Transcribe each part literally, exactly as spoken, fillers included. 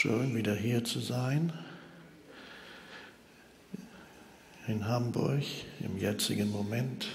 Schön, wieder hier zu sein, in Hamburg, im jetzigen Moment.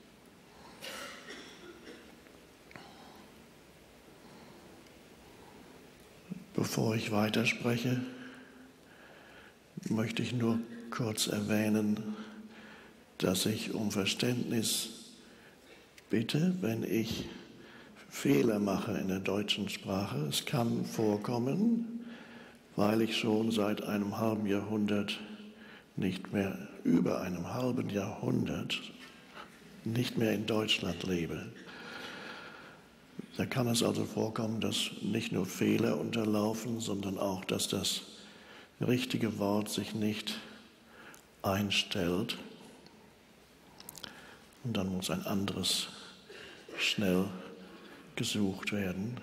Bevor ich weiterspreche, möchte ich nur kurz erwähnen, dass ich um Verständnis bitte, wenn ich Fehler mache in der deutschen Sprache. Es kann vorkommen, weil ich schon seit einem halben Jahrhundert, nicht mehr über einem halben Jahrhundert, nicht mehr in Deutschland lebe. Da kann es also vorkommen, dass nicht nur Fehler unterlaufen, sondern auch, dass das richtige Wort sich nicht einstellt. Und dann muss ein anderes schnell gesucht werden.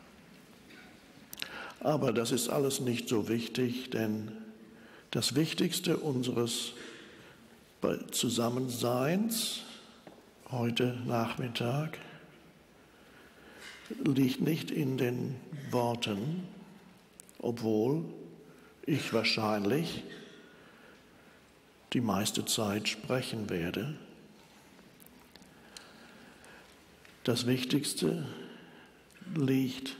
Aber das ist alles nicht so wichtig, denn das Wichtigste unseres Zusammenseins heute Nachmittag liegt nicht in den Worten, obwohl ich wahrscheinlich die meiste Zeit sprechen werde. Das Wichtigste liegt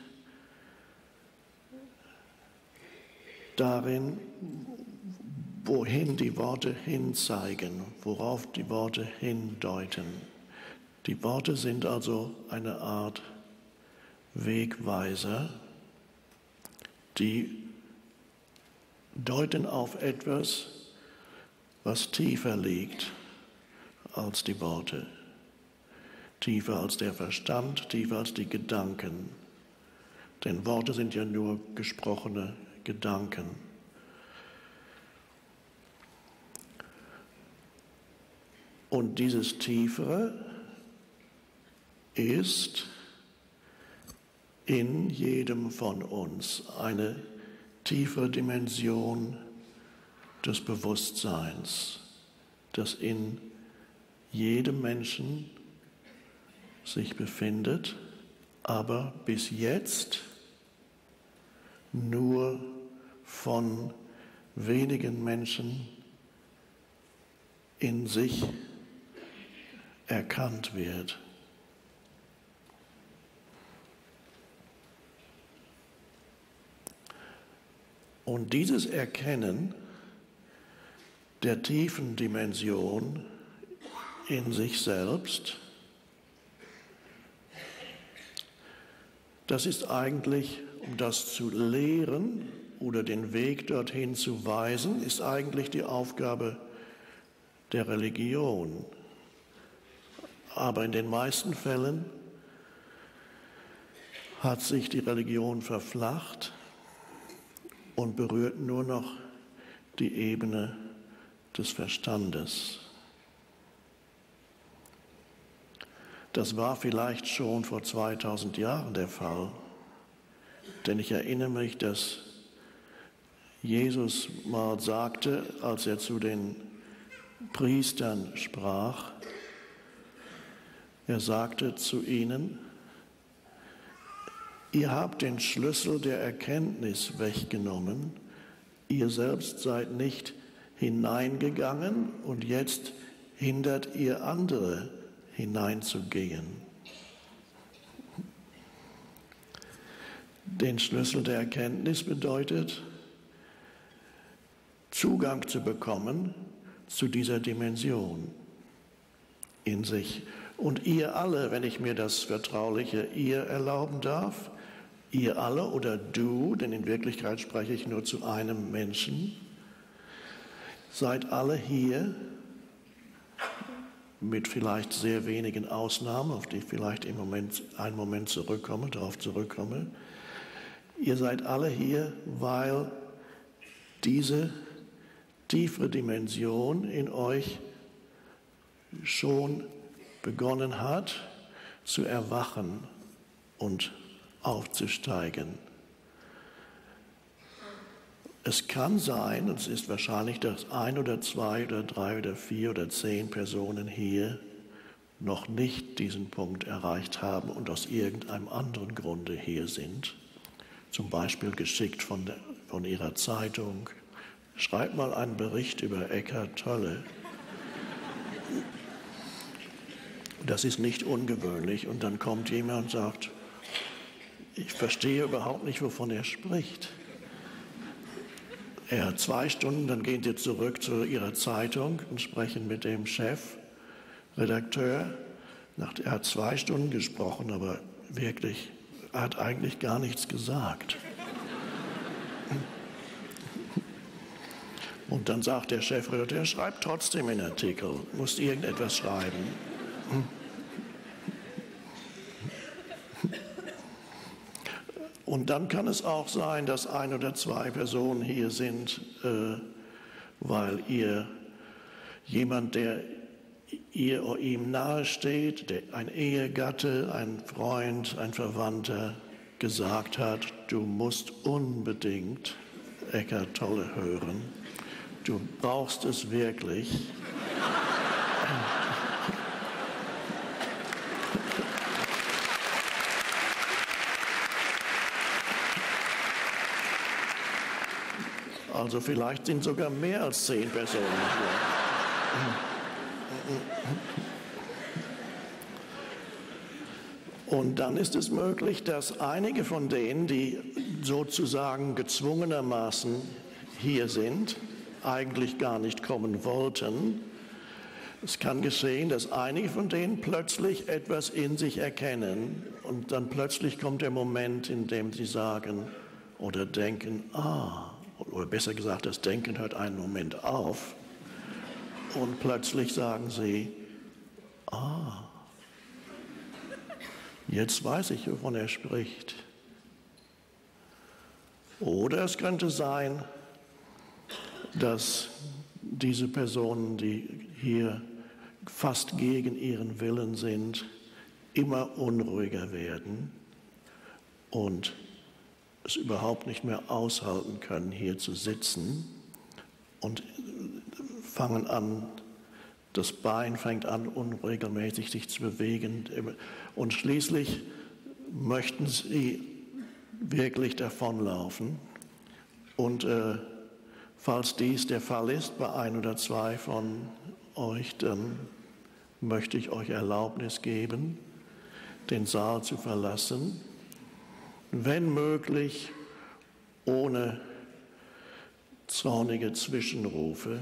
darin, wohin die Worte hinzeigen, worauf die Worte hindeuten. Die Worte sind also eine Art Wegweiser, die deuten auf etwas, was tiefer liegt als die Worte, tiefer als der Verstand, tiefer als die Gedanken. Denn Worte sind ja nur gesprochene Gedanken. Und dieses Tiefere ist in jedem von uns eine tiefere Dimension des Bewusstseins, das in jedem Menschen sich befindet, aber bis jetzt nur von wenigen Menschen in sich erkannt wird. Und dieses Erkennen der tiefen Dimension in sich selbst, das ist eigentlich, um das zu lehren oder den Weg dorthin zu weisen, ist eigentlich die Aufgabe der Religion. Aber in den meisten Fällen hat sich die Religion verflacht und berührt nur noch die Ebene des Verstandes. Das war vielleicht schon vor zweitausend Jahren der Fall, denn ich erinnere mich, dass Jesus mal sagte, als er zu den Priestern sprach, er sagte zu ihnen: Ihr habt den Schlüssel der Erkenntnis weggenommen, ihr selbst seid nicht hineingegangen und jetzt hindert ihr andere hineinzugehen. Den Schlüssel der Erkenntnis bedeutet, Zugang zu bekommen zu dieser Dimension in sich. Und ihr alle, wenn ich mir das vertrauliche Ihr erlauben darf, ihr alle oder du, denn in Wirklichkeit spreche ich nur zu einem Menschen, seid alle hier, mit vielleicht sehr wenigen Ausnahmen, auf die ich vielleicht im Moment, einen Moment zurückkomme, darauf zurückkomme. Ihr seid alle hier, weil diese tiefere Dimension in euch schon begonnen hat zu erwachen und aufzusteigen. Es kann sein, und es ist wahrscheinlich, dass ein oder zwei oder drei oder vier oder zehn Personen hier noch nicht diesen Punkt erreicht haben und aus irgendeinem anderen Grunde hier sind. Zum Beispiel geschickt von der von Ihrer Zeitung, schreibt mal einen Bericht über Eckhart Tolle. Das ist nicht ungewöhnlich. Und dann kommt jemand und sagt, ich verstehe überhaupt nicht, wovon er spricht. Er hat zwei Stunden, dann gehen Sie zurück zu Ihrer Zeitung und sprechen mit dem Chefredakteur. Er hat zwei Stunden gesprochen, aber wirklich, er hat eigentlich gar nichts gesagt. Und dann sagt der Chefredakteur, schreibt trotzdem einen Artikel, muss irgendetwas schreiben. Und dann kann es auch sein, dass ein oder zwei Personen hier sind, äh, weil ihr jemand, der ihr oder ihm nahesteht, der, ein Ehegatte, ein Freund, ein Verwandter gesagt hat, du musst unbedingt Eckhart Tolle hören. Du brauchst es wirklich. Also vielleicht sind sogar mehr als zehn Personen hier. Und dann ist es möglich, dass einige von denen, die sozusagen gezwungenermaßen hier sind, eigentlich gar nicht kommen wollten. Es kann geschehen, dass einige von denen plötzlich etwas in sich erkennen und dann plötzlich kommt der Moment, in dem sie sagen oder denken, ah, oder besser gesagt, das Denken hört einen Moment auf und plötzlich sagen sie, ah, jetzt weiß ich, wovon er spricht. Oder es könnte sein, dass diese Personen, die hier fast gegen ihren Willen sind, immer unruhiger werden und es überhaupt nicht mehr aushalten können, hier zu sitzen und fangen an, das Bein fängt an, unregelmäßig sich zu bewegen und schließlich möchten sie wirklich davonlaufen. Und äh, falls dies der Fall ist bei ein oder zwei von euch, dann möchte ich euch Erlaubnis geben, den Saal zu verlassen. Wenn möglich, ohne zornige Zwischenrufe.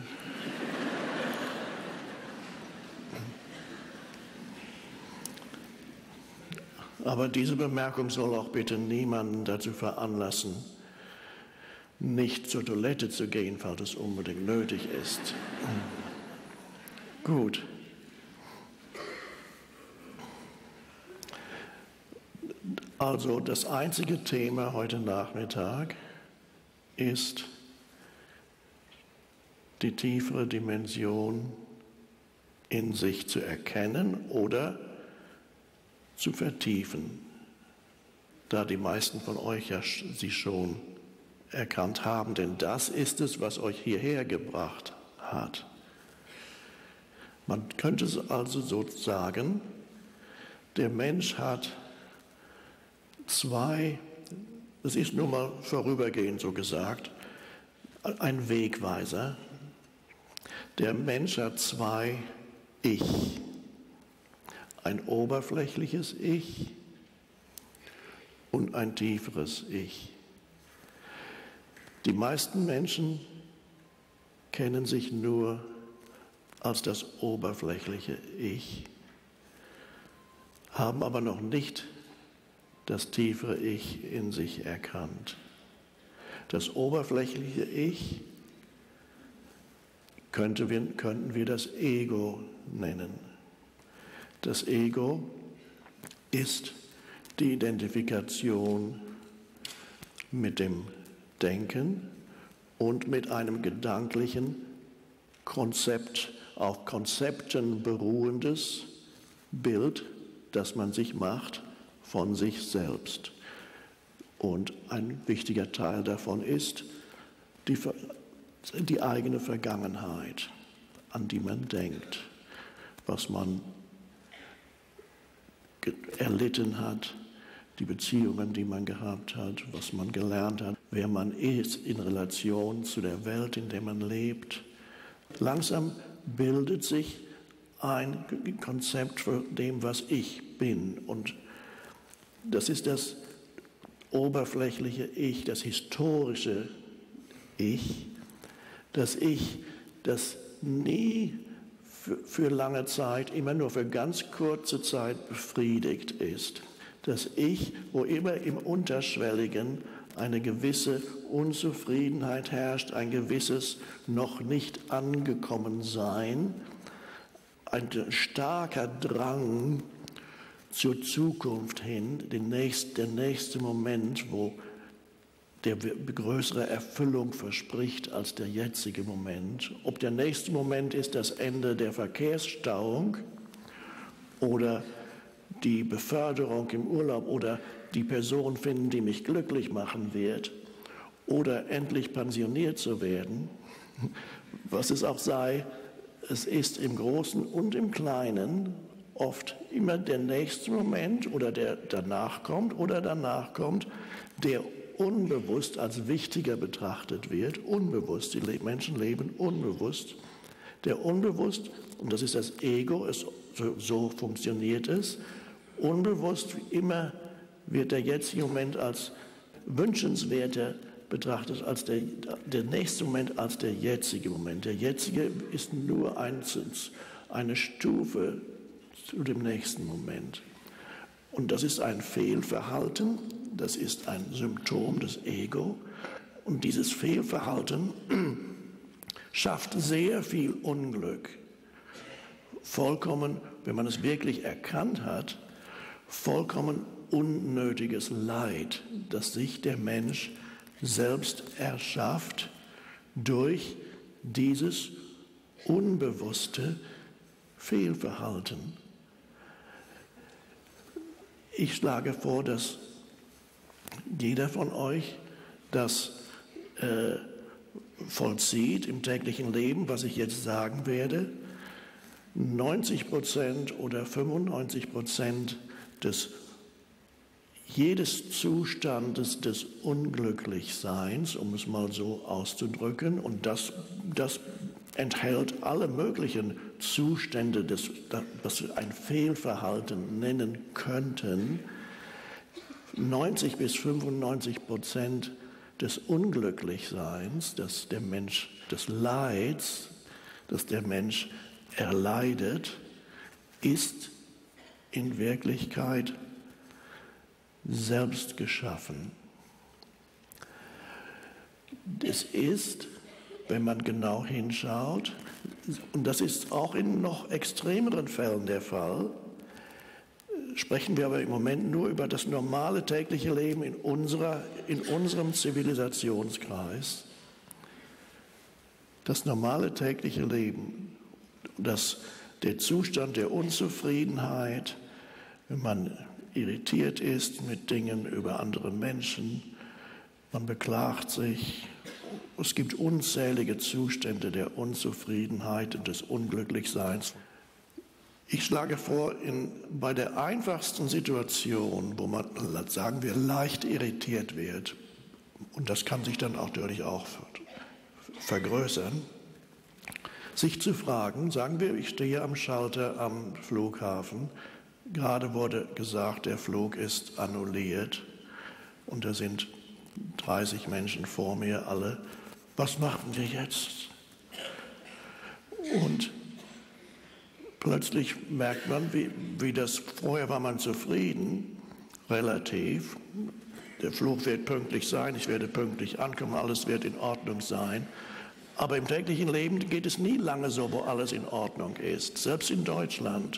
Aber diese Bemerkung soll auch bitte niemanden dazu veranlassen, nicht zur Toilette zu gehen, falls es unbedingt nötig ist. Gut. Also das einzige Thema heute Nachmittag ist die tiefere Dimension in sich zu erkennen oder zu vertiefen, da die meisten von euch ja sie schon erkannt haben, denn das ist es, was euch hierher gebracht hat. Man könnte also so sagen, der Mensch hat zwei, das ist nur mal vorübergehend so gesagt, ein Wegweiser. Der Mensch hat zwei Ich. Ein oberflächliches Ich und ein tieferes Ich. Die meisten Menschen kennen sich nur als das oberflächliche Ich, haben aber noch nicht das tiefere Ich in sich erkannt. Das oberflächliche Ich könnte wir, könnten wir das Ego nennen. Das Ego ist die Identifikation mit dem Denken und mit einem gedanklichen Konzept, auf Konzepten beruhendes Bild, das man sich macht von sich selbst. Und ein wichtiger Teil davon ist die, die eigene Vergangenheit, an die man denkt, was man erlitten hat, die Beziehungen, die man gehabt hat, was man gelernt hat, wer man ist in Relation zu der Welt, in der man lebt. Langsam bildet sich ein Konzept von dem, was ich bin. Und das ist das oberflächliche Ich, das historische Ich, das Ich, das nie für, für lange Zeit, immer nur für ganz kurze Zeit befriedigt ist. Das Ich, wo immer im Unterschwelligen eine gewisse Unzufriedenheit herrscht, ein gewisses noch nicht angekommen sein, ein starker Drang zur Zukunft hin, den nächst, der nächste Moment, wo der größere Erfüllung verspricht als der jetzige Moment. Ob der nächste Moment ist das Ende der Verkehrsstauung oder die Beförderung im Urlaub oder die Person finden, die mich glücklich machen wird oder endlich pensioniert zu werden, was es auch sei, es ist im Großen und im Kleinen oft immer der nächste Moment oder der danach kommt oder danach kommt, der unbewusst als wichtiger betrachtet wird, unbewusst, die Menschen leben unbewusst, der unbewusst, und das ist das Ego, es, so, so funktioniert es, unbewusst immer wird der jetzige Moment als wünschenswerter betrachtet als der, der nächste Moment als der jetzige Moment. Der jetzige ist nur ein, eine Stufe zu dem nächsten Moment. Und das ist ein Fehlverhalten, das ist ein Symptom des Ego. Und dieses Fehlverhalten schafft sehr viel Unglück. Vollkommen, wenn man es wirklich erkannt hat, vollkommen unnötiges Leid, das sich der Mensch selbst erschafft durch dieses unbewusste Fehlverhalten. Ich schlage vor, dass jeder von euch das äh, vollzieht im täglichen Leben, was ich jetzt sagen werde. neunzig Prozent oder fünfundneunzig Prozent des jedes Zustandes des Unglücklichseins, um es mal so auszudrücken, und das, das enthält alle möglichen Zustände, des, was wir ein Fehlverhalten nennen könnten. neunzig bis fünfundneunzig Prozent des Unglücklichseins, das der Mensch, des Leids, das der Mensch erleidet, ist in Wirklichkeit selbst geschaffen. Es ist, wenn man genau hinschaut, und das ist auch in noch extremeren Fällen der Fall, sprechen wir aber im Moment nur über das normale tägliche Leben in, unserer, in unserem Zivilisationskreis. Das normale tägliche Leben, das, der Zustand der Unzufriedenheit, wenn man irritiert ist mit Dingen über andere Menschen, man beklagt sich. Es gibt unzählige Zustände der Unzufriedenheit und des Unglücklichseins. Ich schlage vor, in, bei der einfachsten Situation, wo man, sagen wir, leicht irritiert wird, und das kann sich dann auch natürlich auch vergrößern, sich zu fragen, sagen wir, ich stehe am Schalter am Flughafen, gerade wurde gesagt, der Flug ist annulliert und da sind dreißig Menschen vor mir, alle. Was machen wir jetzt? Und plötzlich merkt man, wie, wie das, vorher war man zufrieden, relativ. Der Flug wird pünktlich sein, ich werde pünktlich ankommen, alles wird in Ordnung sein. Aber im täglichen Leben geht es nie lange so, wo alles in Ordnung ist. Selbst in Deutschland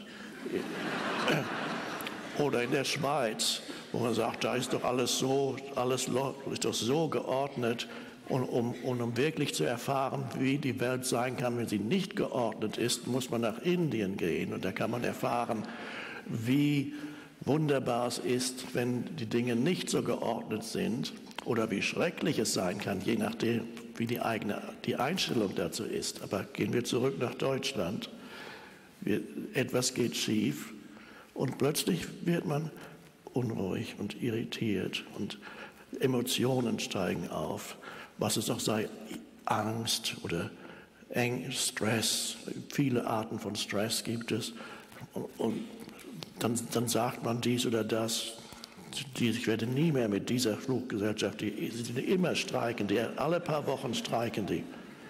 oder in der Schweiz, wo man sagt, da ist doch alles so, alles ist doch so geordnet. Und um, und um wirklich zu erfahren, wie die Welt sein kann, wenn sie nicht geordnet ist, muss man nach Indien gehen. Und da kann man erfahren, wie wunderbar es ist, wenn die Dinge nicht so geordnet sind oder wie schrecklich es sein kann, je nachdem, wie die eigene die Einstellung dazu ist. Aber gehen wir zurück nach Deutschland. Wir, etwas geht schief und plötzlich wird man unruhig und irritiert und Emotionen steigen auf, was es auch sei, Angst oder Eng, Stress, viele Arten von Stress gibt es. Und dann, dann sagt man dies oder das. Die, ich werde nie mehr mit dieser Fluggesellschaft, die, die sind immer streiken, die, alle paar Wochen streiken die.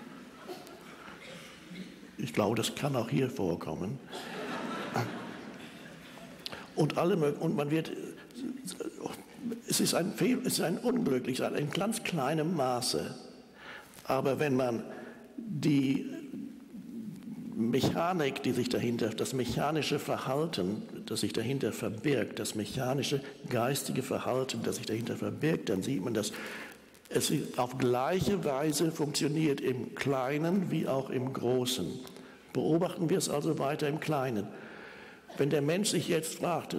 Ich glaube, das kann auch hier vorkommen. Und, alle, und man wird, es ist ein, es ist ein unglücklich sein, in ganz kleinem Maße. Aber wenn man die Mechanik, die sich dahinter, das mechanische Verhalten, das sich dahinter verbirgt, das mechanische geistige Verhalten, das sich dahinter verbirgt, dann sieht man, dass es auf gleiche Weise funktioniert im Kleinen wie auch im Großen. Beobachten wir es also weiter im Kleinen. Wenn der Mensch sich jetzt fragt,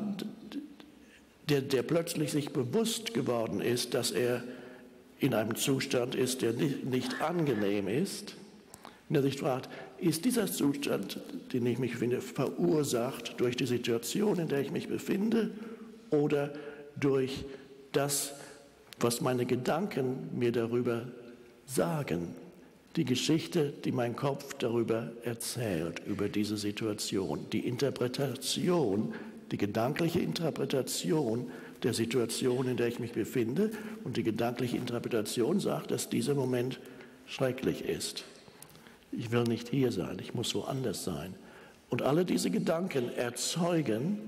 der, der plötzlich sich bewusst geworden ist, dass er in einem Zustand ist, der nicht, nicht angenehm ist, und er sich fragt, ist dieser Zustand, den ich mich befinde, verursacht durch die Situation, in der ich mich befinde, oder durch das, was meine Gedanken mir darüber sagen? Die Geschichte, die mein Kopf darüber erzählt, über diese Situation. Die Interpretation, die gedankliche Interpretation der Situation, in der ich mich befinde. Und die gedankliche Interpretation sagt, dass dieser Moment schrecklich ist. Ich will nicht hier sein, ich muss woanders sein. Und alle diese Gedanken erzeugen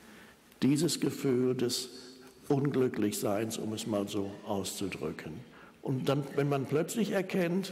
dieses Gefühl des Unglücklichseins, um es mal so auszudrücken. Und dann, wenn man plötzlich erkennt,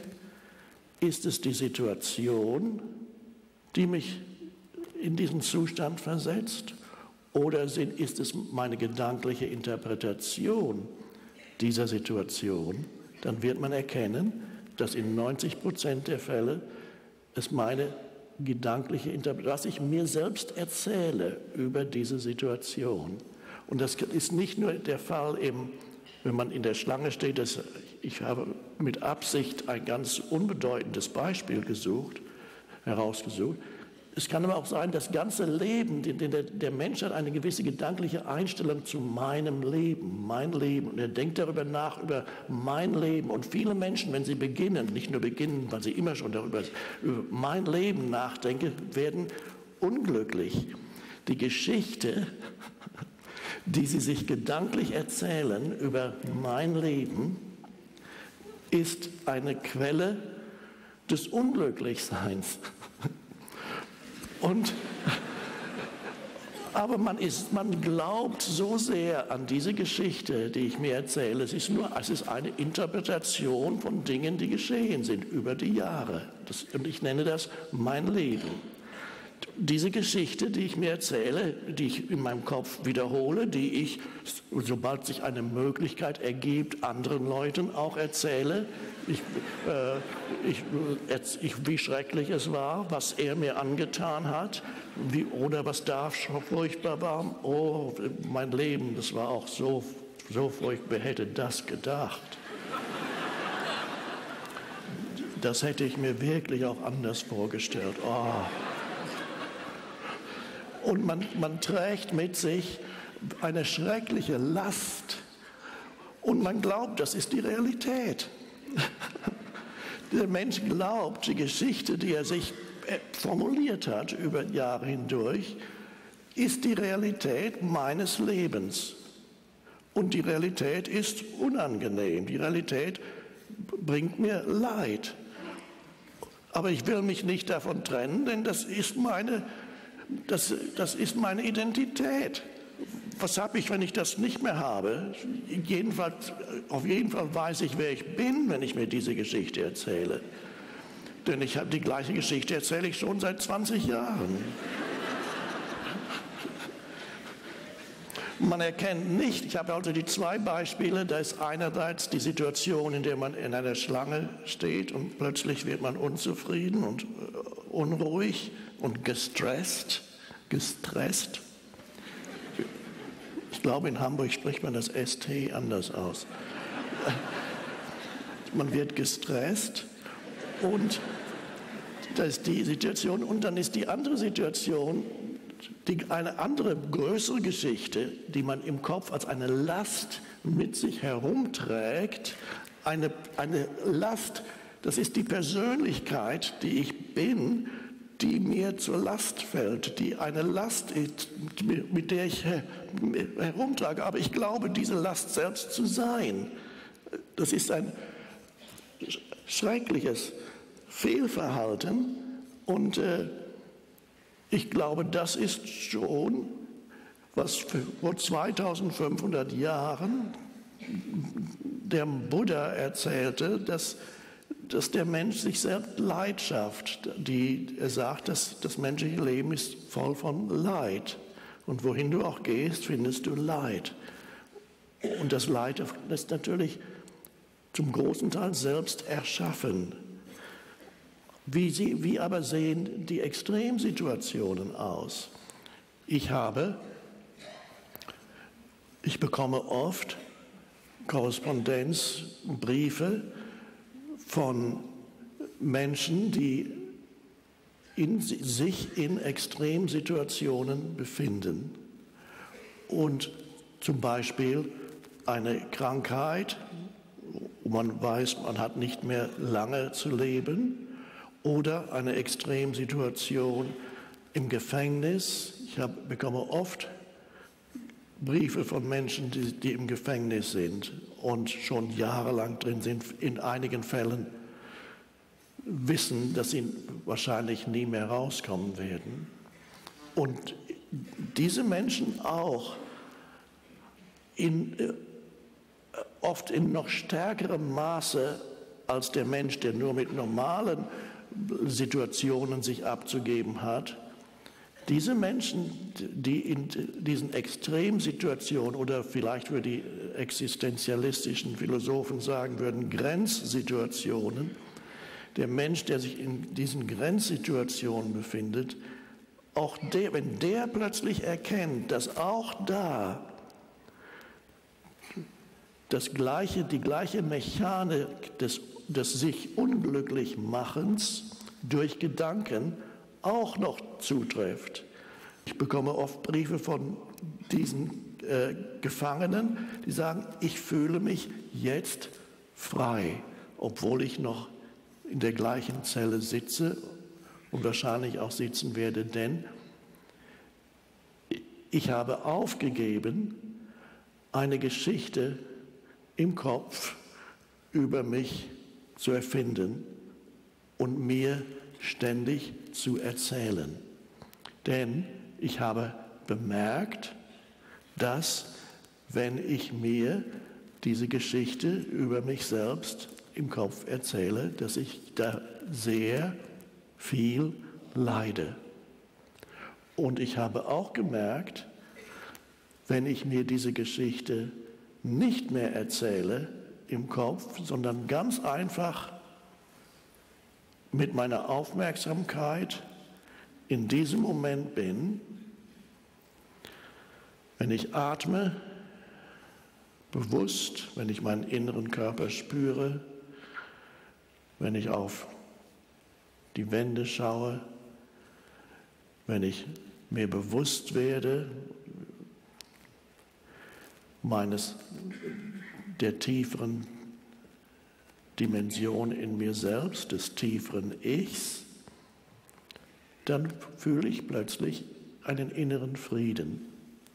ist es die Situation, die mich in diesen Zustand versetzt, oder ist es meine gedankliche Interpretation dieser Situation, dann wird man erkennen, dass in neunzig Prozent der Fälle es meine gedankliche Interpretation, was ich mir selbst erzähle über diese Situation. Und das ist nicht nur der Fall, eben, wenn man in der Schlange steht. Das, ich habe mit Absicht ein ganz unbedeutendes Beispiel gesucht, herausgesucht. Es kann aber auch sein, das ganze Leben, der, der Mensch hat eine gewisse gedankliche Einstellung zu meinem Leben, mein Leben. Und er denkt darüber nach, über mein Leben. Und viele Menschen, wenn sie beginnen, nicht nur beginnen, weil sie immer schon darüber über mein Leben nachdenken, werden unglücklich. Die Geschichte, die sie sich gedanklich erzählen über mein Leben, ist eine Quelle des Unglücklichseins. Und, aber man, ist, man glaubt so sehr an diese Geschichte, die ich mir erzähle. Es ist nur, es ist eine Interpretation von Dingen, die geschehen sind über die Jahre. Das, und ich nenne das mein Leben. Diese Geschichte, die ich mir erzähle, die ich in meinem Kopf wiederhole, die ich, sobald sich eine Möglichkeit ergibt, anderen Leuten auch erzähle, ich, äh, ich, ich, wie schrecklich es war, was er mir angetan hat, wie, oder was da furchtbar war. Oh, mein Leben, das war auch so, so furchtbar, wer hätte das gedacht? Das hätte ich mir wirklich auch anders vorgestellt. Oh. Und man, man trägt mit sich eine schreckliche Last. Und man glaubt, das ist die Realität. Der Mensch glaubt, die Geschichte, die er sich formuliert hat über Jahre hindurch, ist die Realität meines Lebens. Und die Realität ist unangenehm. Die Realität bringt mir Leid. Aber ich will mich nicht davon trennen, denn das ist meine Das, das ist meine Identität. Was habe ich, wenn ich das nicht mehr habe? Jedenfalls, auf jeden Fall weiß ich, wer ich bin, wenn ich mir diese Geschichte erzähle. Denn ich habe die gleiche Geschichte erzähle ich schon seit zwanzig Jahren. Man erkennt nicht, ich habe also die zwei Beispiele, da ist einerseits die Situation, in der man in einer Schlange steht und plötzlich wird man unzufrieden und unruhig und gestresst, gestresst. Ich glaube, in Hamburg spricht man das S T anders aus. Man wird gestresst und das ist die Situation. Und dann ist die andere Situation, die, eine andere größere Geschichte, die man im Kopf als eine Last mit sich herumträgt, eine, eine Last, das ist die Persönlichkeit, die ich bin, die mir zur Last fällt, die eine Last ist, mit der ich herumtrage. Aber ich glaube, diese Last selbst zu sein. Das ist ein schreckliches Fehlverhalten und äh, ich glaube, das ist schon, was vor zweitausendfünfhundert Jahren der Buddha erzählte, dass, dass der Mensch sich selbst Leid schafft. Die, er sagt, dass das menschliche Leben ist voll von Leid. Und wohin du auch gehst, findest du Leid. Und das Leid ist natürlich zum großen Teil selbst erschaffen. Wie, sie, wie aber sehen die Extremsituationen aus? Ich habe, ich bekomme oft Korrespondenzbriefe von Menschen, die in, sich in Extremsituationen befinden und zum Beispiel eine Krankheit, wo man weiß, man hat nicht mehr lange zu leben, oder eine Extremsituation im Gefängnis. Ich hab, bekomme oft Briefe von Menschen, die, die im Gefängnis sind und schon jahrelang drin sind, in einigen Fällen wissen, dass sie wahrscheinlich nie mehr rauskommen werden. Und diese Menschen auch in, oft in noch stärkerem Maße als der Mensch, der nur mit normalen Situationen sich abzugeben hat. Diese Menschen, die in diesen Extremsituationen oder vielleicht würde die existenzialistischen Philosophen sagen würden, Grenzsituationen, der Mensch, der sich in diesen Grenzsituationen befindet, auch der, wenn der plötzlich erkennt, dass auch da das gleiche, die gleiche Mechanik des, des sich unglücklich Machens durch Gedanken auch noch zutrifft. Ich bekomme oft Briefe von diesen äh, Gefangenen, die sagen, ich fühle mich jetzt frei, obwohl ich noch in der gleichen Zelle sitze und wahrscheinlich auch sitzen werde, denn ich habe aufgegeben, eine Geschichte im Kopf über mich zu erfinden und mir ständig zu erzählen. Denn ich habe bemerkt, dass wenn ich mir diese Geschichte über mich selbst im Kopf erzähle, dass ich da sehr viel leide. Und ich habe auch gemerkt, wenn ich mir diese Geschichte nicht mehr erzähle im Kopf, sondern ganz einfach mit meiner Aufmerksamkeit in diesem Moment bin, wenn ich atme, bewusst, wenn ich meinen inneren Körper spüre, wenn ich auf die Wände schaue, wenn ich mir bewusst werde meines der tieferen Dimension in mir selbst, des tieferen Ichs, dann fühle ich plötzlich einen inneren Frieden.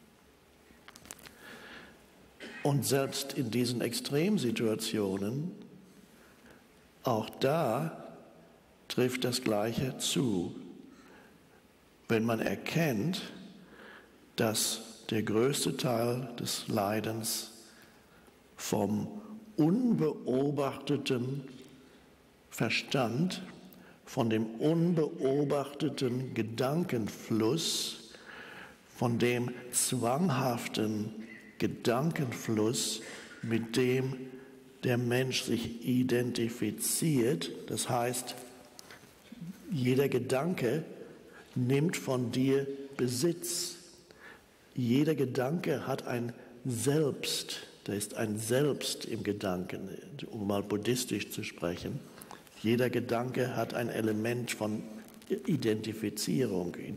Und selbst in diesen Extremsituationen, auch da trifft das Gleiche zu. Wenn man erkennt, dass der größte Teil des Leidens vom unbeobachteten Verstand, von dem unbeobachteten Gedankenfluss, von dem zwanghaften Gedankenfluss, mit dem der Mensch sich identifiziert. Das heißt, jeder Gedanke nimmt von dir Besitz. Jeder Gedanke hat ein Selbst. Da ist ein Selbst im Gedanken, um mal buddhistisch zu sprechen. Jeder Gedanke hat ein Element von Identifizierung,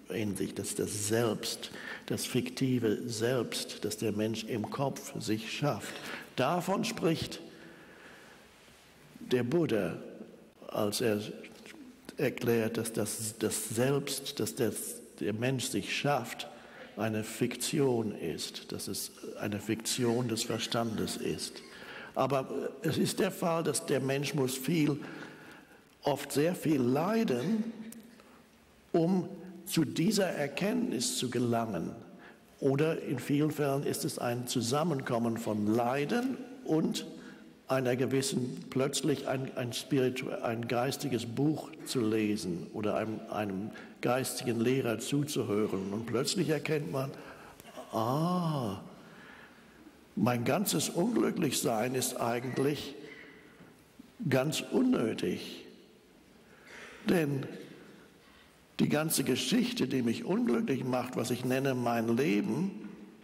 in sich, das ist das Selbst, das fiktive Selbst, das der Mensch im Kopf sich schafft. Davon spricht der Buddha, als er erklärt, dass das, das Selbst, das der, der Mensch sich schafft, eine Fiktion ist, dass es eine Fiktion des Verstandes ist. Aber es ist der Fall, dass der Mensch muss viel, oft sehr viel leiden, um zu dieser Erkenntnis zu gelangen. Oder in vielen Fällen ist es ein Zusammenkommen von Leiden und einer gewissen, plötzlich ein, ein, Spiritu- ein geistiges Buch zu lesen oder einem, einem geistigen Lehrer zuzuhören. Und plötzlich erkennt man, ah, mein ganzes Unglücklichsein ist eigentlich ganz unnötig. Denn die ganze Geschichte, die mich unglücklich macht, was ich nenne mein Leben,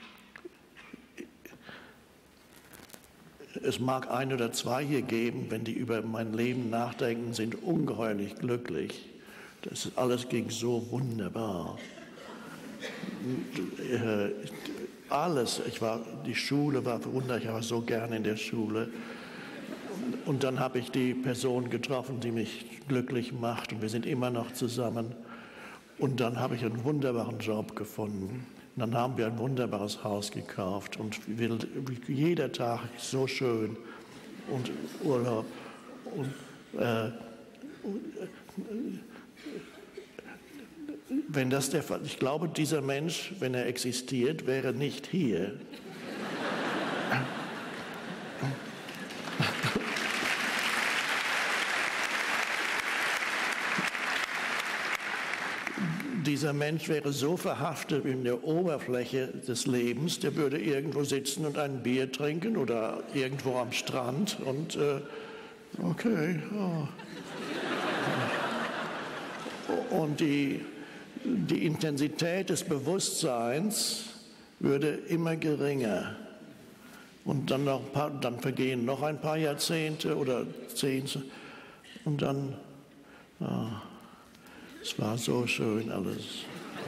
es mag ein oder zwei hier geben, wenn die über mein Leben nachdenken, sind ungeheuerlich glücklich. Das alles ging so wunderbar. Alles, ich war, die Schule war wunderbar, ich war so gerne in der Schule. Und dann habe ich die Person getroffen, die mich glücklich macht und wir sind immer noch zusammen. Und dann habe ich einen wunderbaren Job gefunden. Und dann haben wir ein wunderbares Haus gekauft und wir, jeder Tag ist so schön und Urlaub. Und, äh, wenn das der Fall, ich glaube, dieser Mensch, wenn er existiert, wäre nicht hier. Dieser Mensch wäre so verhaftet in der Oberfläche des Lebens, der würde irgendwo sitzen und ein Bier trinken oder irgendwo am Strand und äh, okay. Oh. Und die, die Intensität des Bewusstseins würde immer geringer. Und dann, noch ein paar, dann vergehen noch ein paar Jahrzehnte oder zehn und dann... Oh. Es war so schön alles.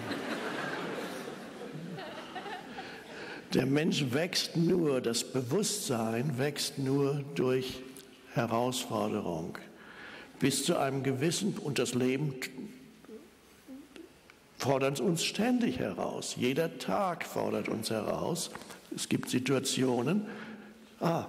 Der Mensch wächst nur, das Bewusstsein wächst nur durch Herausforderung. Bis zu einem gewissen, und das Leben fordert uns ständig heraus. Jeder Tag fordert uns heraus. Es gibt Situationen, ah,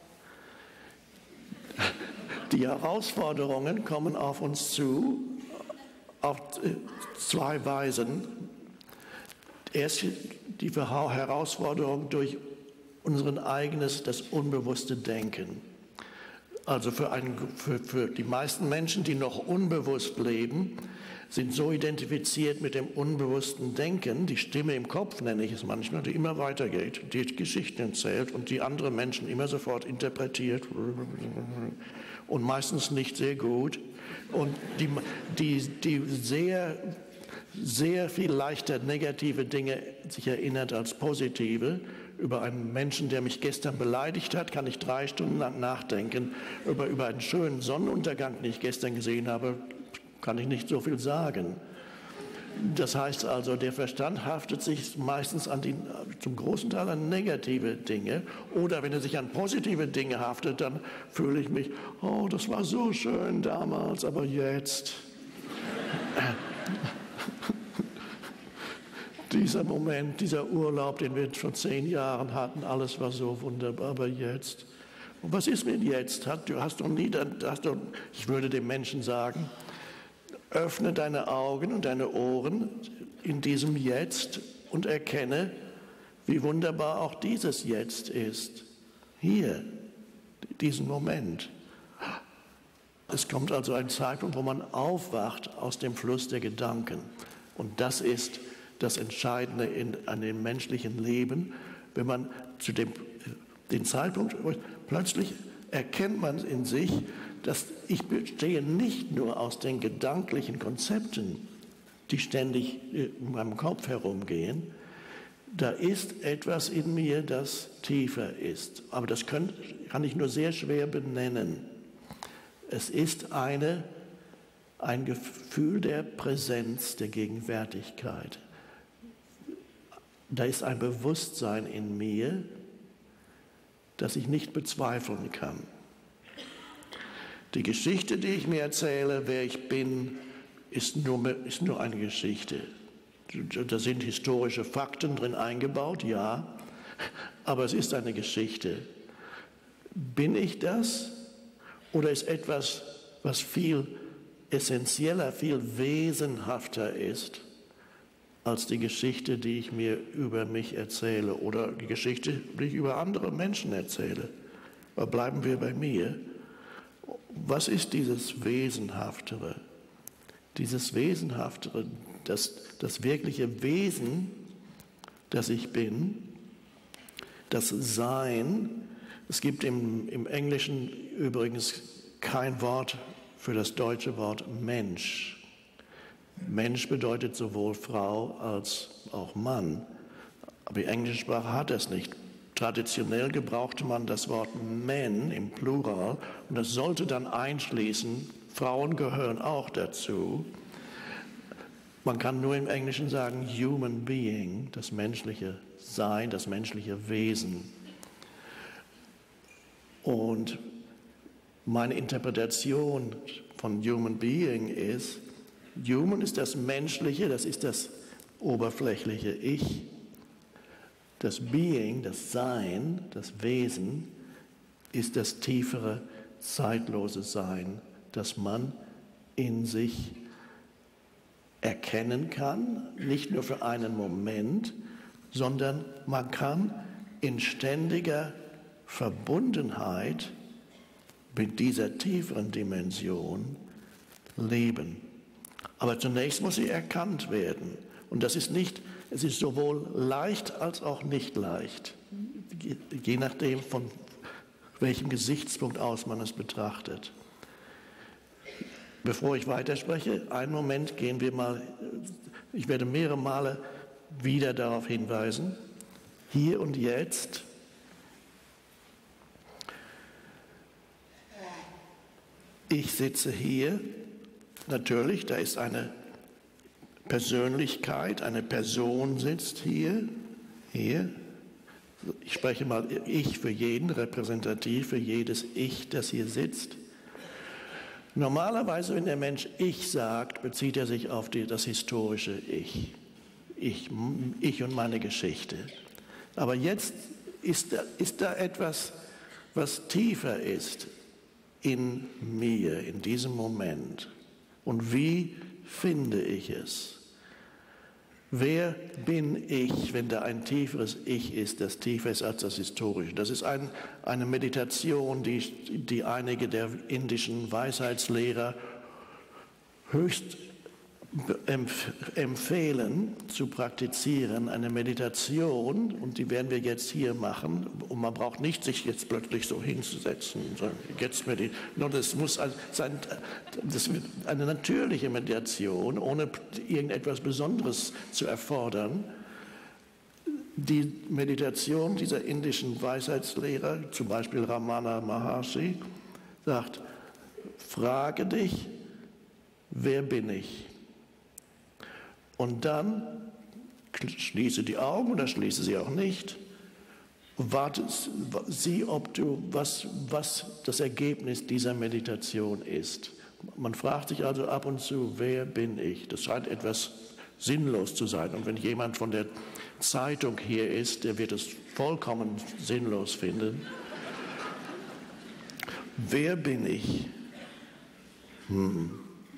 die Herausforderungen kommen auf uns zu, auf zwei Weisen. Erst die Herausforderung durch unser eigenes, das unbewusste Denken. Also für, ein, für, für die meisten Menschen, die noch unbewusst leben, sind so identifiziert mit dem unbewussten Denken, die Stimme im Kopf nenne ich es manchmal, die immer weitergeht, die Geschichten erzählt und die andere Menschen immer sofort interpretiert und meistens nicht sehr gut. Und die, die, die sehr, sehr viel leichter negative Dinge sich erinnert als positive. Über einen Menschen, der mich gestern beleidigt hat, kann ich drei Stunden lang nachdenken. Über, über einen schönen Sonnenuntergang, den ich gestern gesehen habe, kann ich nicht so viel sagen. Das heißt also, der Verstand haftet sich meistens an die, zum großen Teil an negative Dinge. Oder wenn er sich an positive Dinge haftet, dann fühle ich mich, oh, das war so schön damals, aber jetzt. Dieser Moment, dieser Urlaub, den wir vor zehn Jahren hatten, alles war so wunderbar, aber jetzt. Und was ist mit jetzt? Du hast doch nie, hast doch, ich würde dem Menschen sagen, öffne deine Augen und deine Ohren in diesem Jetzt und erkenne, wie wunderbar auch dieses Jetzt ist. Hier, diesen Moment. Es kommt also ein Zeitpunkt, wo man aufwacht aus dem Fluss der Gedanken. Und das ist das Entscheidende in, an dem menschlichen Leben, wenn man zu dem den Zeitpunkt, plötzlich erkennt man in sich, dass ich bestehe nicht nur aus den gedanklichen Konzepten, die ständig in meinem Kopf herumgehen. Da ist etwas in mir, das tiefer ist. Aber das kann, kann ich nur sehr schwer benennen. Es ist eine, ein Gefühl der Präsenz, der Gegenwärtigkeit. Da ist ein Bewusstsein in mir, das ich nicht bezweifeln kann. Die Geschichte, die ich mir erzähle, wer ich bin, ist nur, ist nur eine Geschichte. Da sind historische Fakten drin eingebaut, ja, aber es ist eine Geschichte. Bin ich das oder ist etwas, was viel essentieller, viel wesenhafter ist als die Geschichte, die ich mir über mich erzähle oder die Geschichte, die ich über andere Menschen erzähle? Aber bleiben wir bei mir. Was ist dieses Wesenhaftere? Dieses Wesenhaftere, das, das wirkliche Wesen, das ich bin, das Sein. Es gibt im, im Englischen übrigens kein Wort für das deutsche Wort Mensch. Mensch bedeutet sowohl Frau als auch Mann. Aber die englische Sprache hat das nicht. Traditionell gebrauchte man das Wort men im Plural und das sollte dann einschließen, Frauen gehören auch dazu. Man kann nur im Englischen sagen human being, das menschliche Sein, das menschliche Wesen. Und meine Interpretation von human being ist, human ist das Menschliche, das ist das oberflächliche Ich. Das Being, das Sein, das Wesen ist das tiefere, zeitlose Sein, das man in sich erkennen kann, nicht nur für einen Moment, sondern man kann in ständiger Verbundenheit mit dieser tieferen Dimension leben. Aber zunächst muss sie erkannt werden. Und das ist nicht, es ist sowohl leicht als auch nicht leicht, je nachdem, von welchem Gesichtspunkt aus man es betrachtet. Bevor ich weiterspreche, einen Moment gehen wir mal, ich werde mehrere Male wieder darauf hinweisen, hier und jetzt. Ich sitze hier, natürlich, da ist eine Persönlichkeit, eine Person sitzt hier, hier. Ich spreche mal ich für jeden, repräsentativ für jedes Ich, das hier sitzt. Normalerweise, wenn der Mensch Ich sagt, bezieht er sich auf die, das historische Ich. ich. Ich und meine Geschichte. Aber jetzt ist da, ist da etwas, was tiefer ist in mir, in diesem Moment. Und wie finde ich es? Wer bin ich, wenn da ein tieferes Ich ist, das tiefer ist als das Historische? Das ist ein, eine Meditation, die, die einige der indischen Weisheitslehrer höchst empf empfehlen zu praktizieren, eine Meditation, und die werden wir jetzt hier machen. Und man braucht nicht sich jetzt plötzlich so hinzusetzen, sondern jetzt meditieren. Das muss sein, das wird eine natürliche Meditation, ohne irgendetwas Besonderes zu erfordern. Die Meditation dieser indischen Weisheitslehrer, zum Beispiel Ramana Maharshi, sagt: Frage dich, wer bin ich? Und dann schließe die Augen oder schließe sie auch nicht. Warte, sieh, ob du, was, was das Ergebnis dieser Meditation ist. Man fragt sich also ab und zu, wer bin ich? Das scheint etwas sinnlos zu sein. Und wenn jemand von der Zeitung hier ist, der wird es vollkommen sinnlos finden. Wer bin ich? Hm.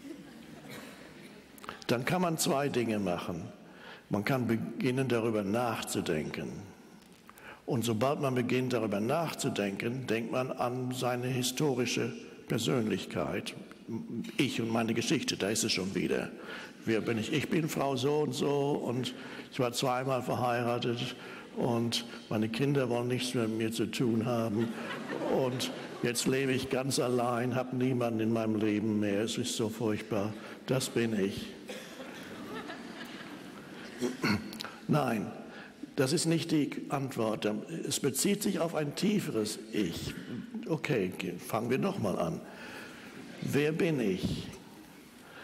Dann kann man zwei Dinge machen. Man kann beginnen, darüber nachzudenken. Und sobald man beginnt, darüber nachzudenken, denkt man an seine historische Persönlichkeit. Ich und meine Geschichte, da ist es schon wieder. Wer bin ich? Ich bin Frau so und so und ich war zweimal verheiratet und meine Kinder wollen nichts mehr mit mir zu tun haben. Und jetzt lebe ich ganz allein, habe niemanden in meinem Leben mehr. Es ist so furchtbar. Das bin ich. Nein, das ist nicht die Antwort. Es bezieht sich auf ein tieferes Ich. Okay, fangen wir nochmal an. Wer bin ich?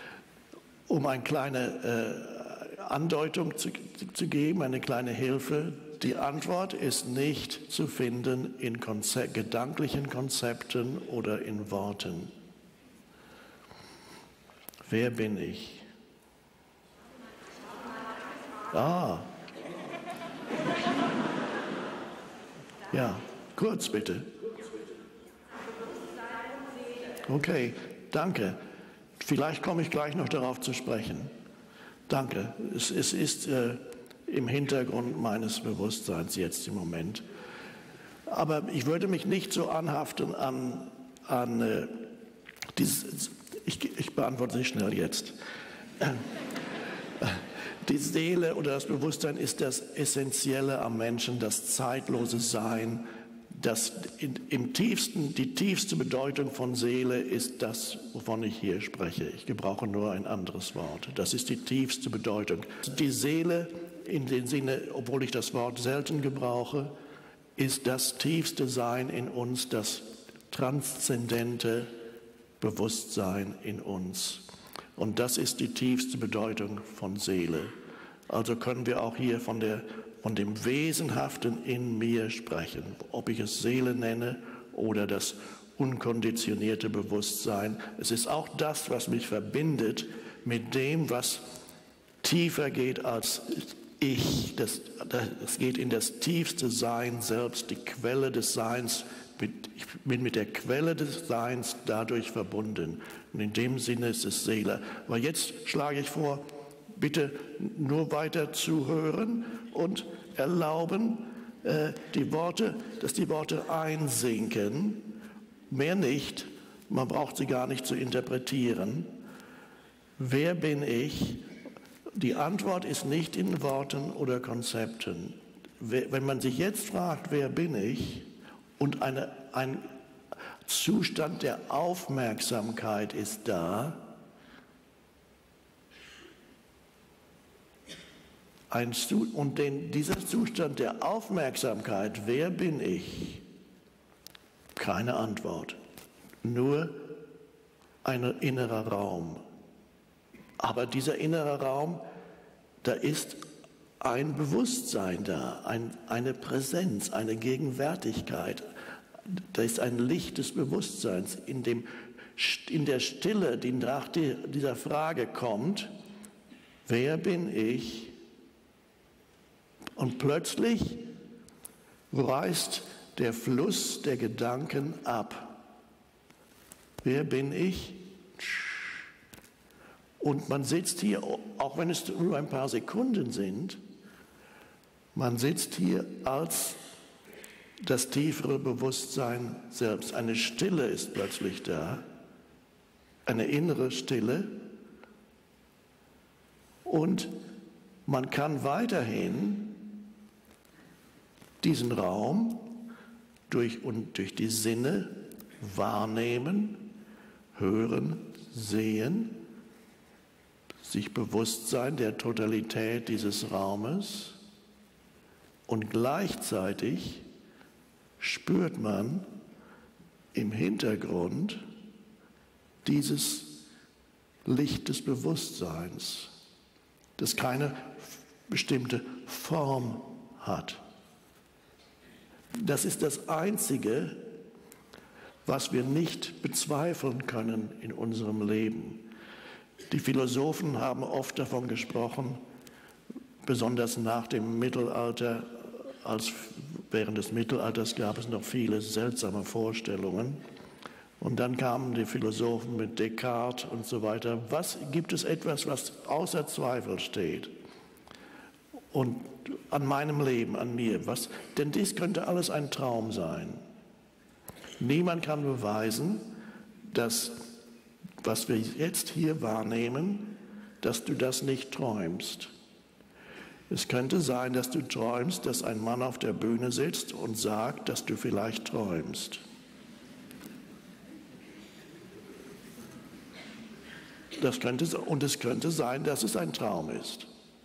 um eine kleine äh, Andeutung zu, zu geben, eine kleine Hilfe. Die Antwort ist nicht zu finden in Konzept, gedanklichen Konzepten oder in Worten. Wer bin ich? Ah. Ja, kurz bitte. Okay, danke. Vielleicht komme ich gleich noch darauf zu sprechen. Danke. Es, es ist äh, im Hintergrund meines Bewusstseins jetzt im Moment. Aber ich würde mich nicht so anhaften an, an äh, dieses, ich, ich beantworte Sie schnell jetzt. Die Seele oder das Bewusstsein ist das Essentielle am Menschen, das zeitlose Sein. Das in, im tiefsten, die tiefste Bedeutung von Seele ist das, wovon ich hier spreche. Ich gebrauche nur ein anderes Wort. Das ist die tiefste Bedeutung. Die Seele, in dem Sinne, obwohl ich das Wort selten gebrauche, ist das tiefste Sein in uns, das transzendente Bewusstsein in uns. Und das ist die tiefste Bedeutung von Seele. Also können wir auch hier von der von dem Wesenhaften in mir sprechen, ob ich es Seele nenne oder das unkonditionierte Bewusstsein. Es ist auch das, was mich verbindet mit dem, was tiefer geht als ich. Das, das geht in das tiefste Sein selbst, die Quelle des Seins. Ich bin mit der Quelle des Seins dadurch verbunden. Und in dem Sinne ist es Seele. Aber jetzt schlage ich vor, bitte nur weiter zuhören und erlauben, äh, die Worte, dass die Worte einsinken, mehr nicht, man braucht sie gar nicht zu interpretieren. Wer bin ich? Die Antwort ist nicht in Worten oder Konzepten. Wenn man sich jetzt fragt, wer bin ich, und eine, ein Zustand der Aufmerksamkeit ist da, Ein und den, dieser Zustand der Aufmerksamkeit, wer bin ich? Keine Antwort, nur ein innerer Raum. Aber dieser innere Raum, da ist ein Bewusstsein da, ein, eine Präsenz, eine Gegenwärtigkeit. Da ist ein Licht des Bewusstseins. In, dem, in der Stille, die nach dieser Frage kommt, wer bin ich? Und plötzlich reißt der Fluss der Gedanken ab. Wer bin ich? Und man sitzt hier, auch wenn es nur ein paar Sekunden sind, man sitzt hier als das tiefere Bewusstsein selbst. Eine Stille ist plötzlich da, eine innere Stille. Und man kann weiterhin diesen Raum durch, und durch die Sinne wahrnehmen, hören, sehen, sich bewusst sein der Totalität dieses Raumes, und gleichzeitig spürt man im Hintergrund dieses Licht des Bewusstseins, das keine bestimmte Form hat. Das ist das Einzige, was wir nicht bezweifeln können in unserem Leben. Die Philosophen haben oft davon gesprochen, besonders nach dem Mittelalter, als während des Mittelalters gab es noch viele seltsame Vorstellungen. Und dann kamen die Philosophen mit Descartes und so weiter. Was gibt es etwas, was außer Zweifel steht? Und an meinem Leben, an mir, was, denn dies könnte alles ein Traum sein. Niemand kann beweisen, dass, was wir jetzt hier wahrnehmen, dass du das nicht träumst. Es könnte sein, dass du träumst, dass ein Mann auf der Bühne sitzt und sagt, dass du vielleicht träumst. Das könnte, und es könnte sein, dass es ein Traum ist.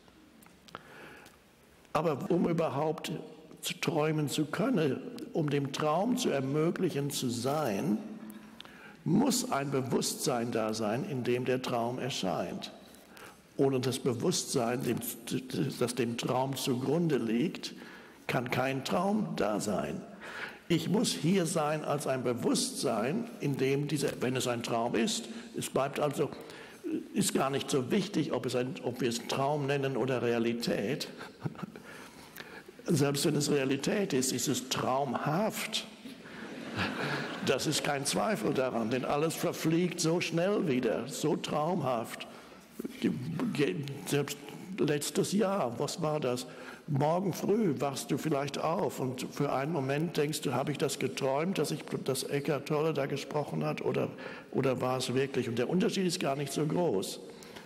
Aber um überhaupt zu träumen zu können, um dem Traum zu ermöglichen zu sein, muss ein Bewusstsein da sein, in dem der Traum erscheint. Ohne das Bewusstsein, das dem Traum zugrunde liegt, kann kein Traum da sein. Ich muss hier sein als ein Bewusstsein, in dem diese, wenn es ein Traum ist, es bleibt also, ist gar nicht so wichtig, ob, es ein, ob wir es Traum nennen oder Realität. Selbst wenn es Realität ist, ist es traumhaft. Das ist kein Zweifel daran, denn alles verfliegt so schnell wieder, so traumhaft. Selbst letztes Jahr, was war das? Morgen früh wachst du vielleicht auf und für einen Moment denkst du, habe ich das geträumt, dass, ich, dass Eckhart Tolle da gesprochen hat oder, oder war es wirklich? Und der Unterschied ist gar nicht so groß.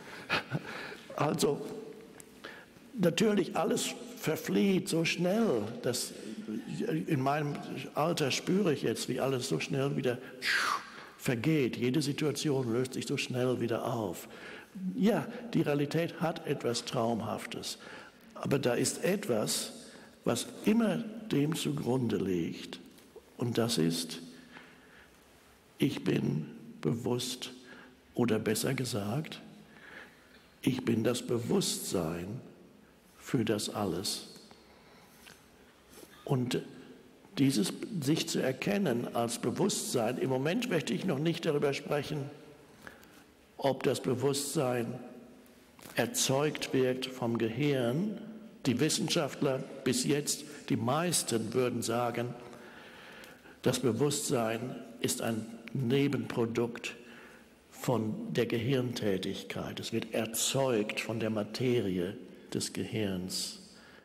Also natürlich alles verflieht so schnell, dass in meinem Alter spüre ich jetzt, wie alles so schnell wieder vergeht. Jede Situation löst sich so schnell wieder auf. Ja, die Realität hat etwas Traumhaftes, aber da ist etwas, was immer dem zugrunde liegt. Und das ist, ich bin bewusst, oder besser gesagt, ich bin das Bewusstsein für das alles. Und dieses sich zu erkennen als Bewusstsein, im Moment möchte ich noch nicht darüber sprechen, ob das Bewusstsein erzeugt wird vom Gehirn. Die Wissenschaftler bis jetzt, die meisten würden sagen, das Bewusstsein ist ein Nebenprodukt von der Gehirntätigkeit. Es wird erzeugt von der Materie des Gehirns.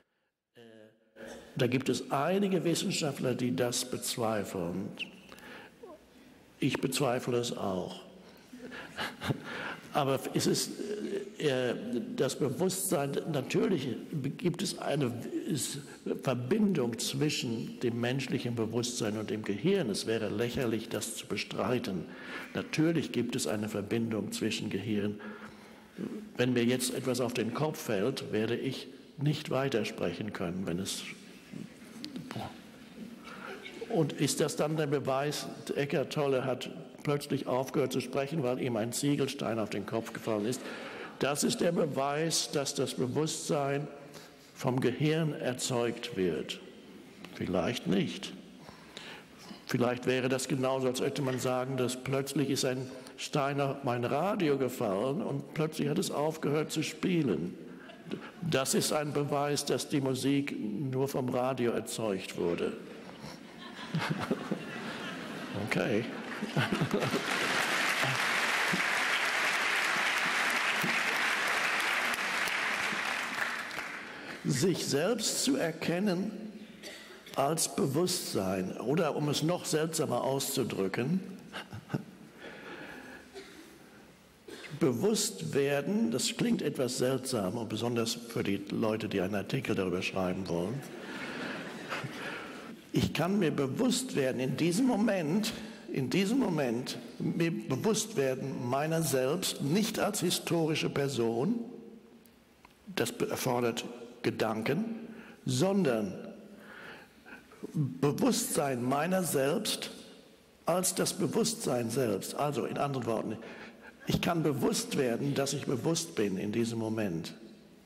Da gibt es einige Wissenschaftler, die das bezweifeln. Ich bezweifle es auch. Aber es ist äh, das Bewusstsein, natürlich gibt es eine Verbindung zwischen dem menschlichen Bewusstsein und dem Gehirn. Es wäre lächerlich, das zu bestreiten. Natürlich gibt es eine Verbindung zwischen Gehirn. Wenn mir jetzt etwas auf den Kopf fällt, werde ich nicht weitersprechen können, wenn es... Und ist das dann der Beweis, Eckhart Tolle hat plötzlich aufgehört zu sprechen, weil ihm ein Ziegelstein auf den Kopf gefallen ist? Das ist der Beweis, dass das Bewusstsein vom Gehirn erzeugt wird. Vielleicht nicht. Vielleicht wäre das genauso, als hätte man sagen, dass plötzlich ist ein Stein auf mein Radio gefallen und plötzlich hat es aufgehört zu spielen. Das ist ein Beweis, dass die Musik nur vom Radio erzeugt wurde. Okay. Sich selbst zu erkennen als Bewusstsein, oder um es noch seltsamer auszudrücken, bewusst werden, das klingt etwas seltsam, und besonders für die Leute, die einen Artikel darüber schreiben wollen. Ich kann mir bewusst werden, in diesem Moment, in diesem Moment, mir bewusst werden meiner selbst, nicht als historische Person, das erfordert Gedanken, sondern Bewusstsein meiner selbst als das Bewusstsein selbst. Also in anderen Worten, ich kann bewusst werden, dass ich bewusst bin in diesem Moment.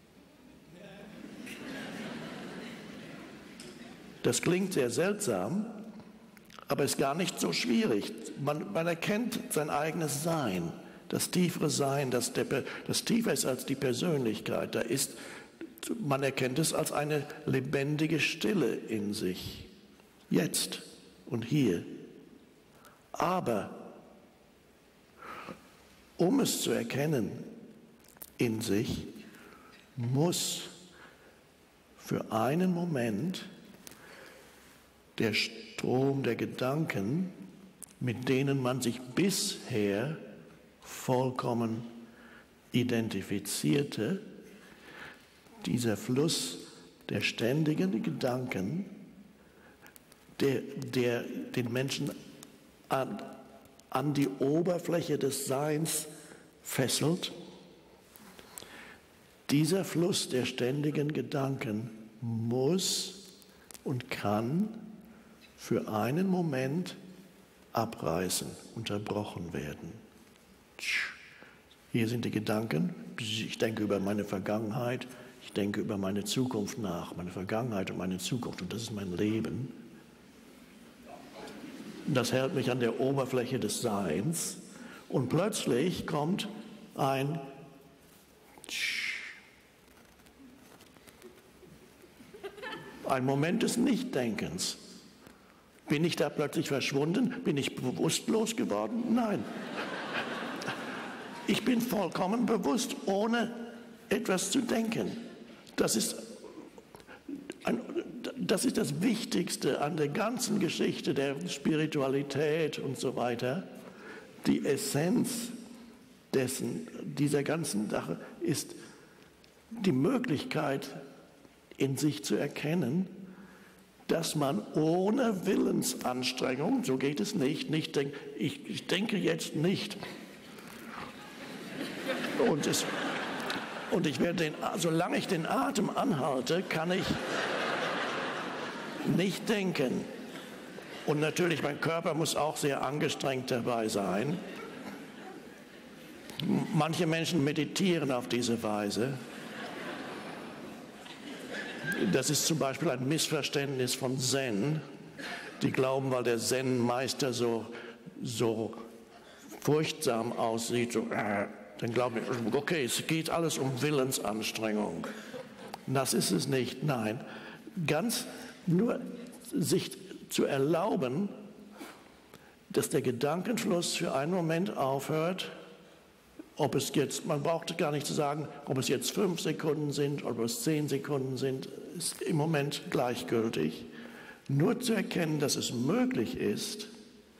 Das klingt sehr seltsam, aber ist gar nicht so schwierig. Man, man erkennt sein eigenes Sein, das tiefere Sein, das, der, das tiefer ist als die Persönlichkeit. Da ist, man erkennt es als eine lebendige Stille in sich, jetzt und hier. Aber um es zu erkennen in sich, muss für einen Moment der Strom der Gedanken, mit denen man sich bisher vollkommen identifizierte, dieser Fluss der ständigen Gedanken, der, der den Menschen an, an die Oberfläche des Seins fesselt, dieser Fluss der ständigen Gedanken muss und kann für einen Moment abreißen, unterbrochen werden. Hier sind die Gedanken. Ich denke über meine Vergangenheit, ich denke über meine Zukunft nach, meine Vergangenheit und meine Zukunft. Und das ist mein Leben. Das hält mich an der Oberfläche des Seins. Und plötzlich kommt ein ein Moment des Nichtdenkens. Bin ich da plötzlich verschwunden? Bin ich bewusstlos geworden? Nein. Ich bin vollkommen bewusst, ohne etwas zu denken. Das ist, ein, das ist das Wichtigste an der ganzen Geschichte der Spiritualität und so weiter. Die Essenz dessen, dieser ganzen Sache ist die Möglichkeit, in sich zu erkennen, dass man ohne Willensanstrengung, so geht es nicht, nicht denkt, ich, ich denke jetzt nicht. Und, es, und ich werde den, solange ich den Atem anhalte, kann ich nicht denken. Und natürlich, mein Körper muss auch sehr angestrengt dabei sein. Manche Menschen meditieren auf diese Weise. Das ist zum Beispiel ein Missverständnis von Zen. Die glauben, weil der Zen-Meister so, so furchtsam aussieht, so, äh, dann glauben die, okay, es geht alles um Willensanstrengung. Das ist es nicht, nein. Ganz nur sich zu erlauben, dass der Gedankenfluss für einen Moment aufhört. Ob es jetzt, man braucht gar nicht zu sagen, ob es jetzt fünf Sekunden sind oder ob es zehn Sekunden sind, ist im Moment gleichgültig. Nur zu erkennen, dass es möglich ist,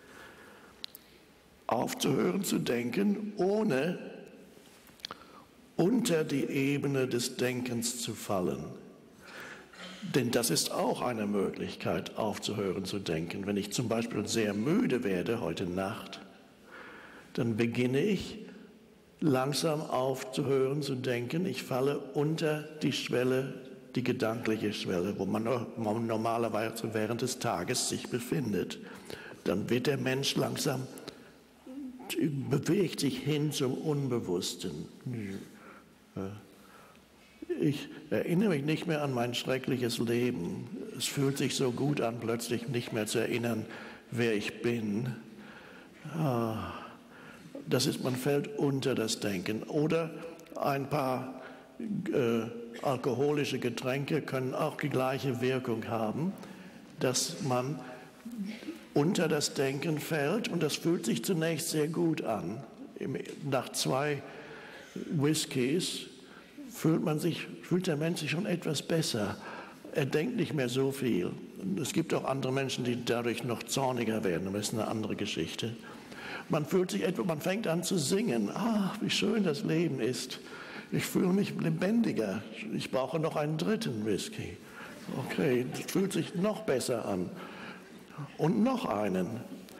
aufzuhören zu denken, ohne unter die Ebene des Denkens zu fallen. Denn das ist auch eine Möglichkeit, aufzuhören zu denken. Wenn ich zum Beispiel sehr müde werde heute Nacht, dann beginne ich langsam aufzuhören zu denken. Ich falle unter die Schwelle, die gedankliche Schwelle, wo man normalerweise während des Tages sich befindet. Dann wird der Mensch langsam, bewegt sich hin zum Unbewussten. Ich erinnere mich nicht mehr an mein schreckliches Leben. Es fühlt sich so gut an, plötzlich nicht mehr zu erinnern, wer ich bin. Das ist, man fällt unter das Denken. Oder ein paar äh, alkoholische Getränke können auch die gleiche Wirkung haben, dass man unter das Denken fällt und das fühlt sich zunächst sehr gut an. Nach zwei Whiskys fühlt man sich, fühlt der Mensch sich schon etwas besser. Er denkt nicht mehr so viel. Es gibt auch andere Menschen, die dadurch noch zorniger werden. Das ist eine andere Geschichte. Man fühlt sich etwa, man fängt an zu singen. Ach, wie schön das Leben ist. Ich fühle mich lebendiger. Ich brauche noch einen dritten Whisky. Okay, das fühlt sich noch besser an. Und noch einen.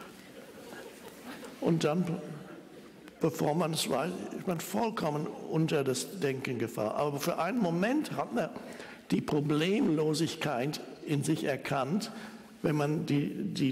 Und dann, bevor man es weiß, ist man vollkommen unter das Denken gefahren. Aber für einen Moment hat man die Problemlosigkeit in sich erkannt, wenn man die, die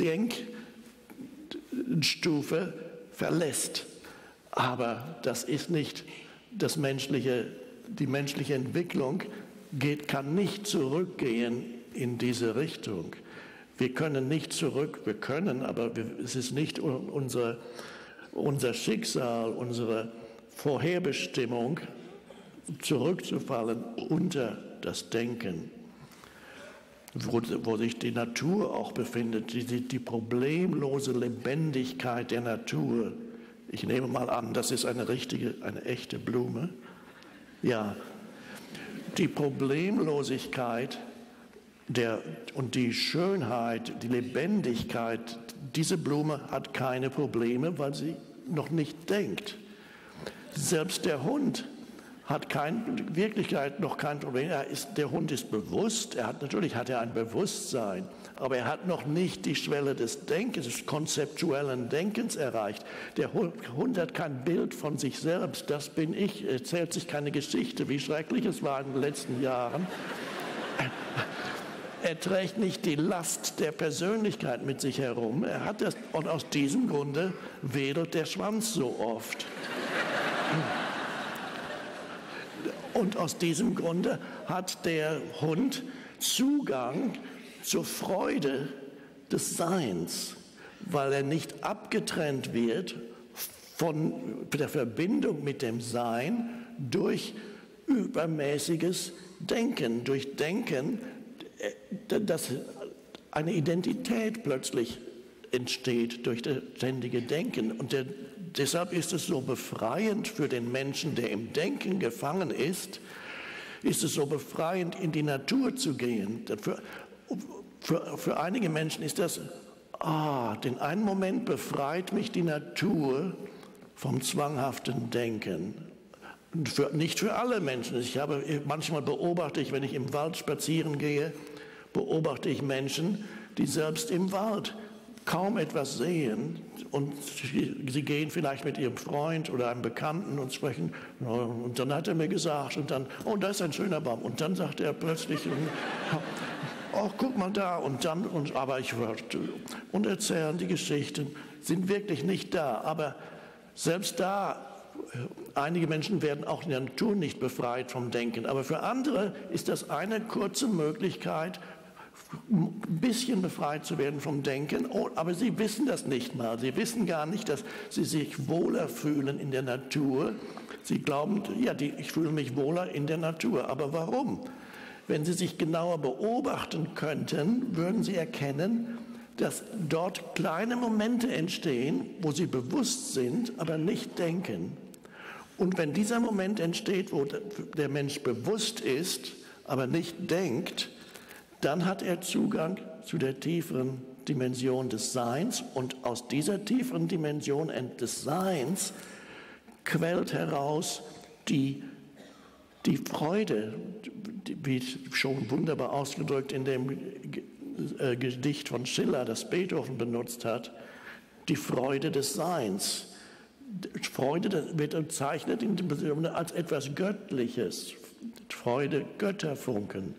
Denkstufe verlässt. Aber das ist nicht das menschliche, die menschliche Entwicklung geht, kann nicht zurückgehen in diese Richtung. Wir können nicht zurück, wir können, aber wir, es ist nicht unser, unser Schicksal, unsere Vorherbestimmung, zurückzufallen unter das Denken, wo, wo sich die Natur auch befindet, die, die problemlose Lebendigkeit der Natur. Ich nehme mal an, das ist eine richtige, eine echte Blume. Ja, die Problemlosigkeit der, und die Schönheit, die Lebendigkeit, diese Blume hat keine Probleme, weil sie noch nicht denkt. Selbst der Hund hat in Wirklichkeit noch kein Problem. Er ist, der Hund ist bewusst, er hat, natürlich hat er ein Bewusstsein, aber er hat noch nicht die Schwelle des Denkens, des konzeptuellen Denkens erreicht. Der Hund hat kein Bild von sich selbst, das bin ich, er erzählt sich keine Geschichte, wie schrecklich es war in den letzten Jahren. Er trägt nicht die Last der Persönlichkeit mit sich herum, er hat das, und aus diesem Grunde wedelt der Schwanz so oft. Und aus diesem Grunde hat der Hund Zugang zur Freude des Seins, weil er nicht abgetrennt wird von der Verbindung mit dem Sein durch übermäßiges Denken, durch Denken, dass eine Identität plötzlich entsteht durch das ständige Denken. Und der, deshalb ist es so befreiend für den Menschen, der im Denken gefangen ist, ist es so befreiend, in die Natur zu gehen. Für, für, für einige Menschen ist das, ah, den einen Moment befreit mich die Natur vom zwanghaften Denken. Für, nicht für alle Menschen. Ich habe, manchmal beobachte ich, wenn ich im Wald spazieren gehe, beobachte ich Menschen, die selbst im Wald kaum etwas sehen und sie gehen vielleicht mit ihrem Freund oder einem Bekannten und sprechen und dann hat er mir gesagt und dann, oh, da ist ein schöner Baum und dann sagt er plötzlich, oh, guck mal da und dann, und, aber ich und erzählen die Geschichten, sind wirklich nicht da, aber selbst da, einige Menschen werden auch in der Natur nicht befreit vom Denken, aber für andere ist das eine kurze Möglichkeit, ein bisschen befreit zu werden vom Denken, aber sie wissen das nicht mal. Sie wissen gar nicht, dass sie sich wohler fühlen in der Natur. Sie glauben, ja, die, ich fühle mich wohler in der Natur. Aber warum? Wenn sie sich genauer beobachten könnten, würden sie erkennen, dass dort kleine Momente entstehen, wo sie bewusst sind, aber nicht denken. Und wenn dieser Moment entsteht, wo der Mensch bewusst ist, aber nicht denkt, dann hat er Zugang zu der tieferen Dimension des Seins und aus dieser tieferen Dimension des Seins quellt heraus die, die Freude, wie schon wunderbar ausgedrückt in dem Gedicht von Schiller, das Beethoven benutzt hat, die Freude des Seins. Freude wird bezeichnet als etwas Göttliches, Freude, Götterfunken.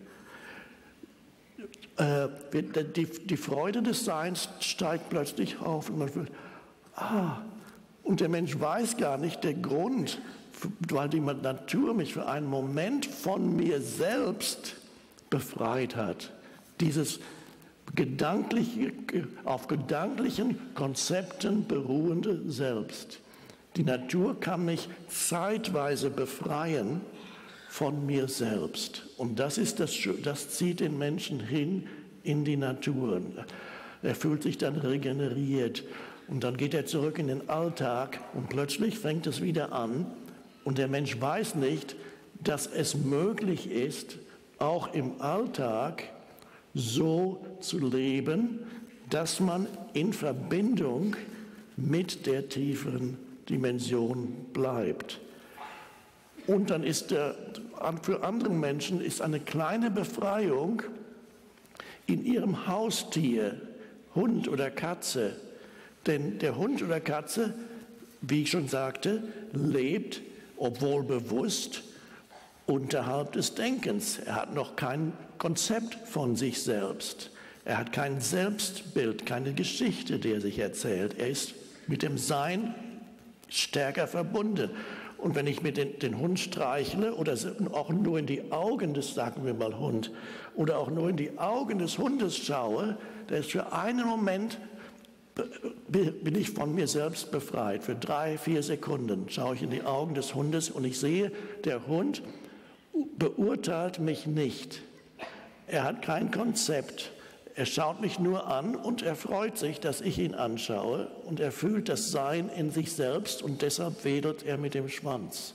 Die, die Freude des Seins steigt plötzlich auf und man fühlt, ah, und der Mensch weiß gar nicht, der Grund, weil die Natur mich für einen Moment von mir selbst befreit hat. Dieses gedankliche, auf gedanklichen Konzepten beruhende Selbst. Die Natur kann mich zeitweise befreien von mir selbst. Und das ist das, das zieht den Menschen hin in die Natur. Er fühlt sich dann regeneriert und dann geht er zurück in den Alltag und plötzlich fängt es wieder an und der Mensch weiß nicht, dass es möglich ist, auch im Alltag so zu leben, dass man in Verbindung mit der tieferen Dimension bleibt. Und dann ist der, für andere Menschen ist eine kleine Befreiung in ihrem Haustier, Hund oder Katze. Denn der Hund oder Katze, wie ich schon sagte, lebt, obwohl bewusst, unterhalb des Denkens. Er hat noch kein Konzept von sich selbst. Er hat kein Selbstbild, keine Geschichte, die er sich erzählt. Er ist mit dem Sein stärker verbunden. Und wenn ich mir den, den Hund streichle oder auch nur in die Augen des, sagen wir mal Hund, oder auch nur in die Augen des Hundes schaue, der ist für einen Moment, bin ich von mir selbst befreit. Für drei, vier Sekunden schaue ich in die Augen des Hundes und ich sehe, der Hund beurteilt mich nicht. Er hat kein Konzept. Er schaut mich nur an und er freut sich, dass ich ihn anschaue und er fühlt das Sein in sich selbst und deshalb wedelt er mit dem Schwanz.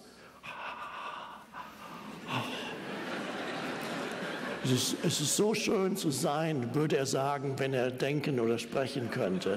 Es ist, es ist so schön zu sein, würde er sagen, wenn er denken oder sprechen könnte.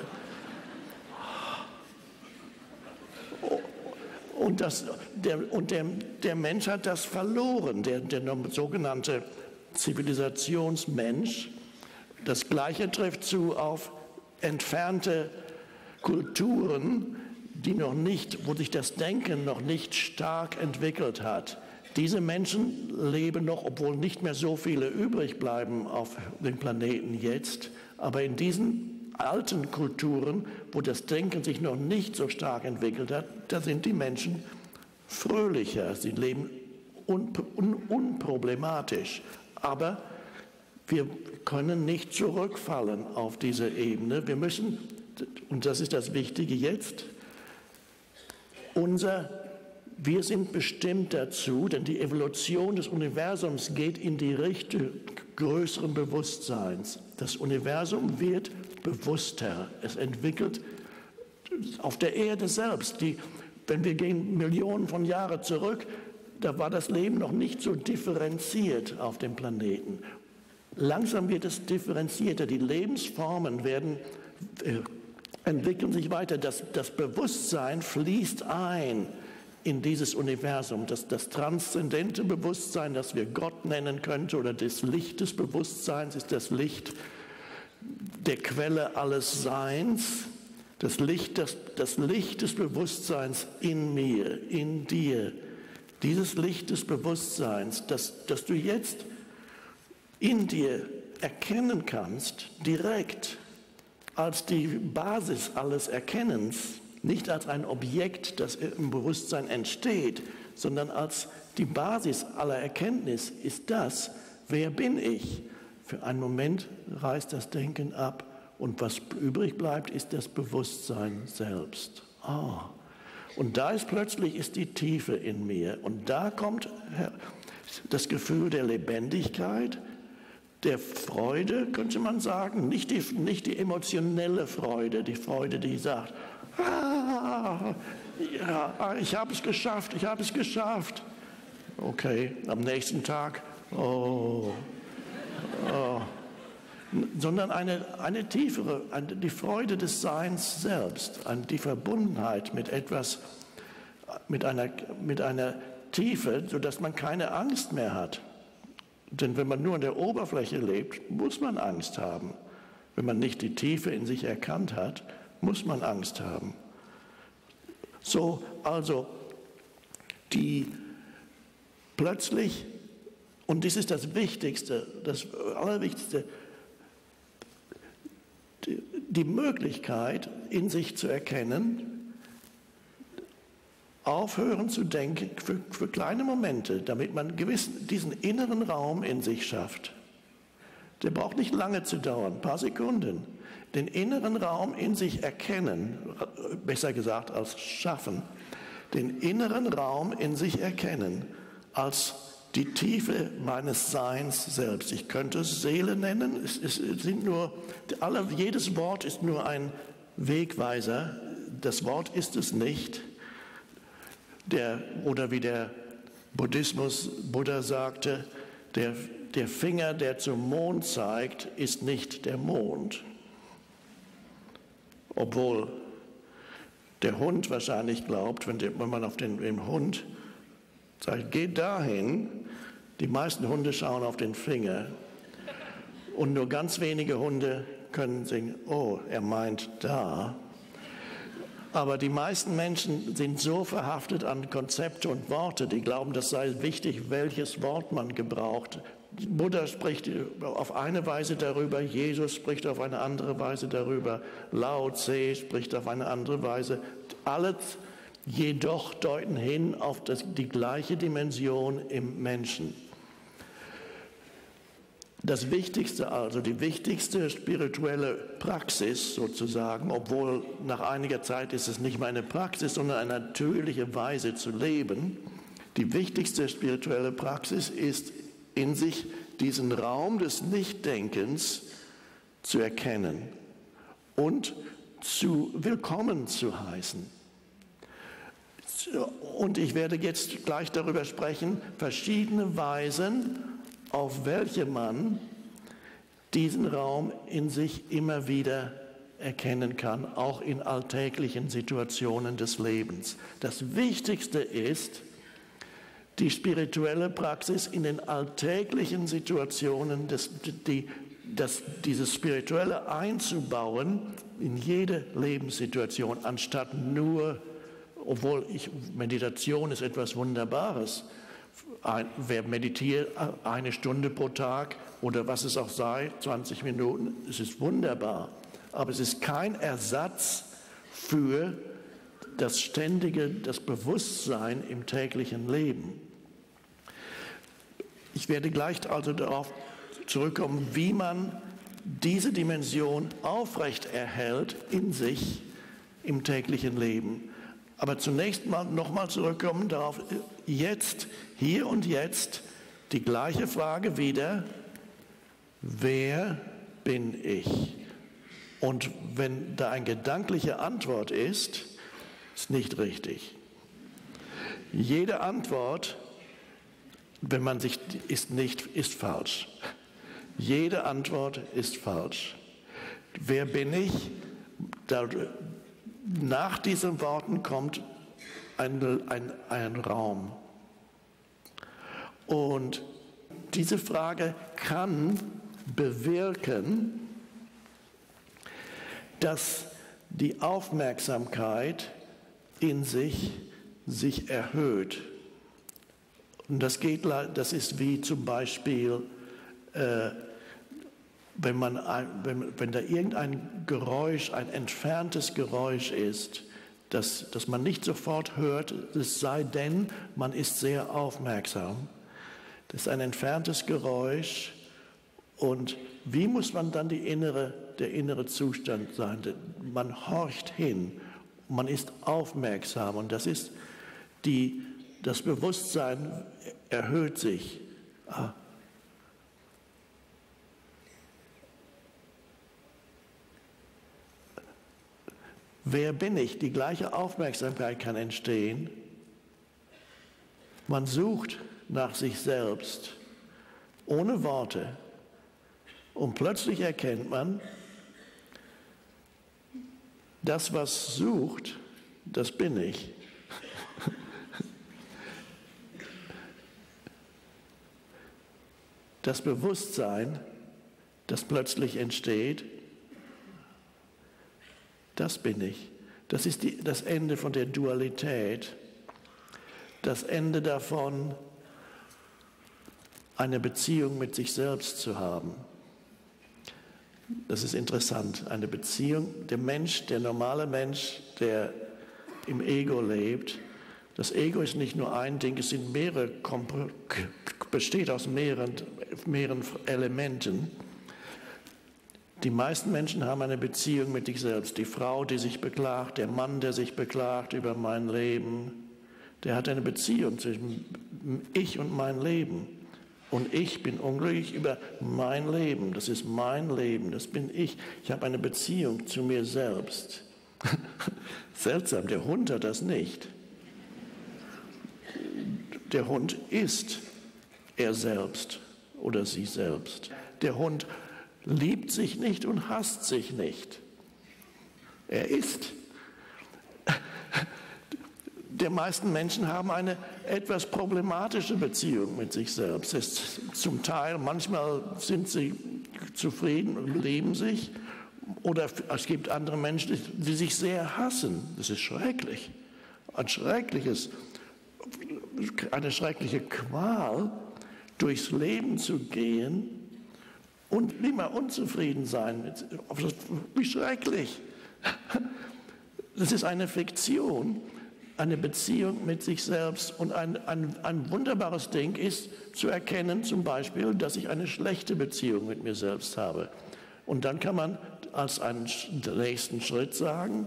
Und, das, der, und der, der Mensch hat das verloren, der, der sogenannte Zivilisationsmensch. Das Gleiche trifft zu auf entfernte Kulturen, die noch nicht, wo sich das Denken noch nicht stark entwickelt hat. Diese Menschen leben noch, obwohl nicht mehr so viele übrig bleiben auf dem Planeten jetzt, aber in diesen alten Kulturen, wo das Denken sich noch nicht so stark entwickelt hat, da sind die Menschen fröhlicher, sie leben un, un, unproblematisch. Aber wir können nicht zurückfallen auf diese Ebene. Wir müssen, und das ist das Wichtige jetzt, unser Wir sind bestimmt dazu, denn die Evolution des Universums geht in die Richtung größeren Bewusstseins. Das Universum wird bewusster. Es entwickelt auf der Erde selbst. Die, wenn wir gehen Millionen von Jahren zurück, da war das Leben noch nicht so differenziert auf dem Planeten. Langsam wird es differenzierter. Die Lebensformen werden, äh, entwickeln sich weiter. Das, das Bewusstsein fließt ein in dieses Universum, das, das transzendente Bewusstsein, das wir Gott nennen könnten, oder das Licht des Bewusstseins ist das Licht der Quelle alles Seins, das Licht, das, das Licht des Bewusstseins in mir, in dir, dieses Licht des Bewusstseins, das, das du jetzt in dir erkennen kannst, direkt als die Basis alles Erkennens, nicht als ein Objekt, das im Bewusstsein entsteht, sondern als die Basis aller Erkenntnis ist das, wer bin ich? Für einen Moment reißt das Denken ab und was übrig bleibt, ist das Bewusstsein selbst. Ah. Und da ist plötzlich ist die Tiefe in mir und da kommt das Gefühl der Lebendigkeit, der Freude, könnte man sagen, nicht die, nicht die emotionelle Freude, die Freude, die sagt, ah, ja, ich habe es geschafft, ich habe es geschafft. Okay, am nächsten Tag, oh, oh. Sondern eine, eine tiefere, eine, die Freude des Seins selbst, eine, die Verbundenheit mit etwas, mit einer, mit einer Tiefe, sodass man keine Angst mehr hat. Denn wenn man nur an der Oberfläche lebt, muss man Angst haben. Wenn man nicht die Tiefe in sich erkannt hat, muss man Angst haben. So, also, die plötzlich, und das ist das Wichtigste, das Allerwichtigste, die, die Möglichkeit, in sich zu erkennen, aufhören zu denken für, für kleine Momente, damit man gewiss diesen inneren Raum in sich schafft. Der braucht nicht lange zu dauern, ein paar Sekunden. Den inneren Raum in sich erkennen, besser gesagt als schaffen, den inneren Raum in sich erkennen als die Tiefe meines Seins selbst. Ich könnte es Seele nennen, es, es sind nur, alle, jedes Wort ist nur ein Wegweiser, das Wort ist es nicht. Der, oder wie der Buddhismus, Buddha sagte, der, der Finger, der zum Mond zeigt, ist nicht der Mond. Obwohl der Hund wahrscheinlich glaubt, wenn, der, wenn man auf den, den Hund sagt, geh dahin, die meisten Hunde schauen auf den Finger und nur ganz wenige Hunde können sagen, oh, er meint da. Aber die meisten Menschen sind so verhaftet an Konzepte und Worte, die glauben, das sei wichtig, welches Wort man gebraucht. Buddha spricht auf eine Weise darüber, Jesus spricht auf eine andere Weise darüber, Lao Tse spricht auf eine andere Weise. Alles jedoch deuten hin auf das, die gleiche Dimension im Menschen. Das Wichtigste also, die wichtigste spirituelle Praxis sozusagen, obwohl nach einiger Zeit ist es nicht mehr eine Praxis, sondern eine natürliche Weise zu leben, die wichtigste spirituelle Praxis ist, in sich diesen Raum des Nichtdenkens zu erkennen und zu willkommen zu heißen. Und ich werde jetzt gleich darüber sprechen, verschiedene Weisen, auf welche man diesen Raum in sich immer wieder erkennen kann, auch in alltäglichen Situationen des Lebens. Das Wichtigste ist, die spirituelle Praxis in den alltäglichen Situationen, das, die, das, dieses Spirituelle einzubauen in jede Lebenssituation, anstatt nur, obwohl ich, Meditation ist etwas Wunderbares. Ein, wer meditiert eine Stunde pro Tag oder was es auch sei, zwanzig Minuten, es ist wunderbar. Aber es ist kein Ersatz für das ständige, das Bewusstsein im täglichen Leben. Ich werde gleich also darauf zurückkommen, wie man diese Dimension aufrecht erhält in sich im täglichen Leben. Aber zunächst mal nochmal zurückkommen darauf, jetzt, hier und jetzt, die gleiche Frage wieder, wer bin ich? Und wenn da eine gedankliche Antwort ist, ist nicht richtig. Jede Antwort, wenn man sich ist nicht, ist falsch. Jede Antwort ist falsch. Wer bin ich? Da, nach diesen Worten kommt ein, ein, ein Raum. Und diese Frage kann bewirken, dass die Aufmerksamkeit in sich sich erhöht. Und das geht, das ist wie zum Beispiel, äh, wenn, man ein, wenn, wenn da irgendein Geräusch, ein entferntes Geräusch ist, das, das man nicht sofort hört, es sei denn, man ist sehr aufmerksam. Das ist ein entferntes Geräusch. Und wie muss man dann die innere, der innere Zustand sein? Man horcht hin, man ist aufmerksam und das ist die, das Bewusstsein erhöht sich. Ah. Wer bin ich? Die gleiche Aufmerksamkeit kann entstehen. Man sucht nach sich selbst, ohne Worte. Und plötzlich erkennt man, das, was sucht, das bin ich. Das Bewusstsein, das plötzlich entsteht, das bin ich. Das ist die, das Ende von der Dualität, das Ende davon, eine Beziehung mit sich selbst zu haben. Das ist interessant, eine Beziehung, der Mensch, der normale Mensch, der im Ego lebt, das Ego ist nicht nur ein Ding, es sind mehrere, besteht aus mehreren, mehreren Elementen. Die meisten Menschen haben eine Beziehung mit sich selbst. Die Frau, die sich beklagt, der Mann, der sich beklagt über mein Leben, der hat eine Beziehung zwischen ich und mein Leben. Und ich bin unglücklich über mein Leben. Das ist mein Leben, das bin ich. Ich habe eine Beziehung zu mir selbst. Seltsam, der Hund hat das nicht. Der Hund ist er selbst oder sie selbst. Der Hund liebt sich nicht und hasst sich nicht. Er ist. Die meisten Menschen haben eine etwas problematische Beziehung mit sich selbst. Es ist zum Teil, manchmal sind sie zufrieden und lieben sich. Oder es gibt andere Menschen, die sich sehr hassen. Das ist schrecklich. Ein schreckliches, eine schreckliche Qual, durchs Leben zu gehen und immer unzufrieden sein. Wie schrecklich. Das ist eine Fiktion, eine Beziehung mit sich selbst. Und ein, ein, ein wunderbares Ding ist zu erkennen, zum Beispiel, dass ich eine schlechte Beziehung mit mir selbst habe. Und dann kann man als einen nächsten Schritt sagen,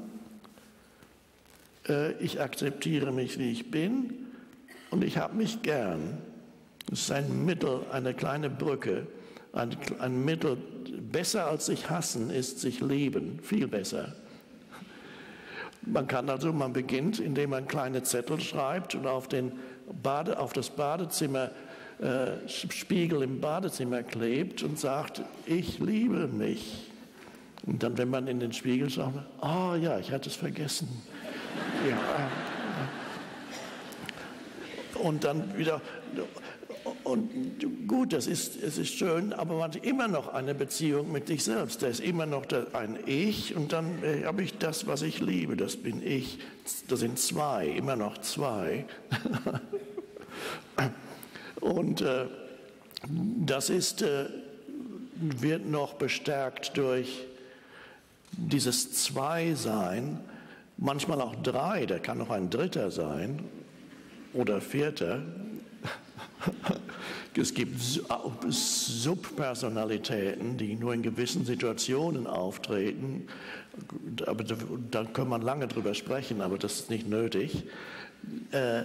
äh, ich akzeptiere mich, wie ich bin und ich habe mich gern. Das ist ein Mittel, eine kleine Brücke, ein, ein Mittel. Besser als sich hassen ist sich lieben, viel besser. Man kann also, man beginnt, indem man kleine Zettel schreibt und auf, den Bade, auf das Badezimmer, äh, Spiegel im Badezimmer klebt und sagt, ich liebe mich. Und dann, wenn man in den Spiegel schaut, ah oh, ja, ich hatte es vergessen. Ja, äh, und dann wieder, und gut, das ist, es ist schön, aber man hat immer noch eine Beziehung mit sich selbst. Da ist immer noch ein Ich und dann äh, habe ich das, was ich liebe, das bin ich. Das sind zwei, immer noch zwei. Und äh, das ist, äh, wird noch bestärkt durch dieses Zwei-Sein, manchmal auch drei, der kann noch ein dritter sein oder vierter. Es gibt Subpersonalitäten, die nur in gewissen Situationen auftreten, aber da kann man lange drüber sprechen, aber das ist nicht nötig. Äh,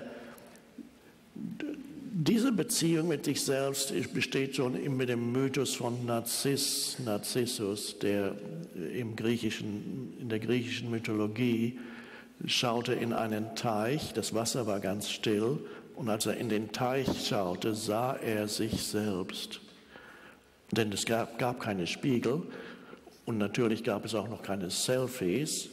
diese Beziehung mit sich selbst besteht schon mit dem Mythos von Narziss, Narzissus, der im griechischen, in der griechischen Mythologie schaute in einen Teich, das Wasser war ganz still, und als er in den Teich schaute, sah er sich selbst. Denn es gab, gab keine Spiegel und natürlich gab es auch noch keine Selfies.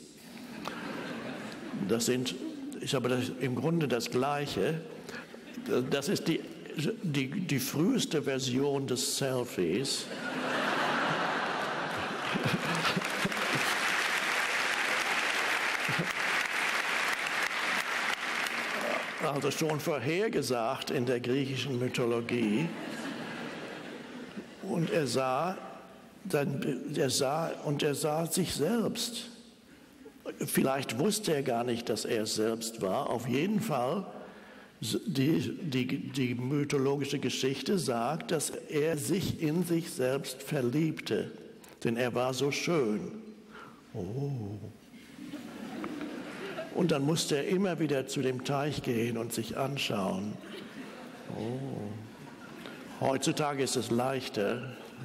Das sind, ist aber das, im Grunde das Gleiche. Das ist die, die, die früheste Version des Selfies. Also schon vorhergesagt in der griechischen Mythologie. Und er sah, dann, er sah, und er sah sich selbst. Vielleicht wusste er gar nicht, dass er es selbst war. Auf jeden Fall, die, die, die mythologische Geschichte sagt, dass er sich in sich selbst verliebte. Denn er war so schön. Oh. Und dann musste er immer wieder zu dem Teich gehen und sich anschauen. Oh. Heutzutage ist es leichter.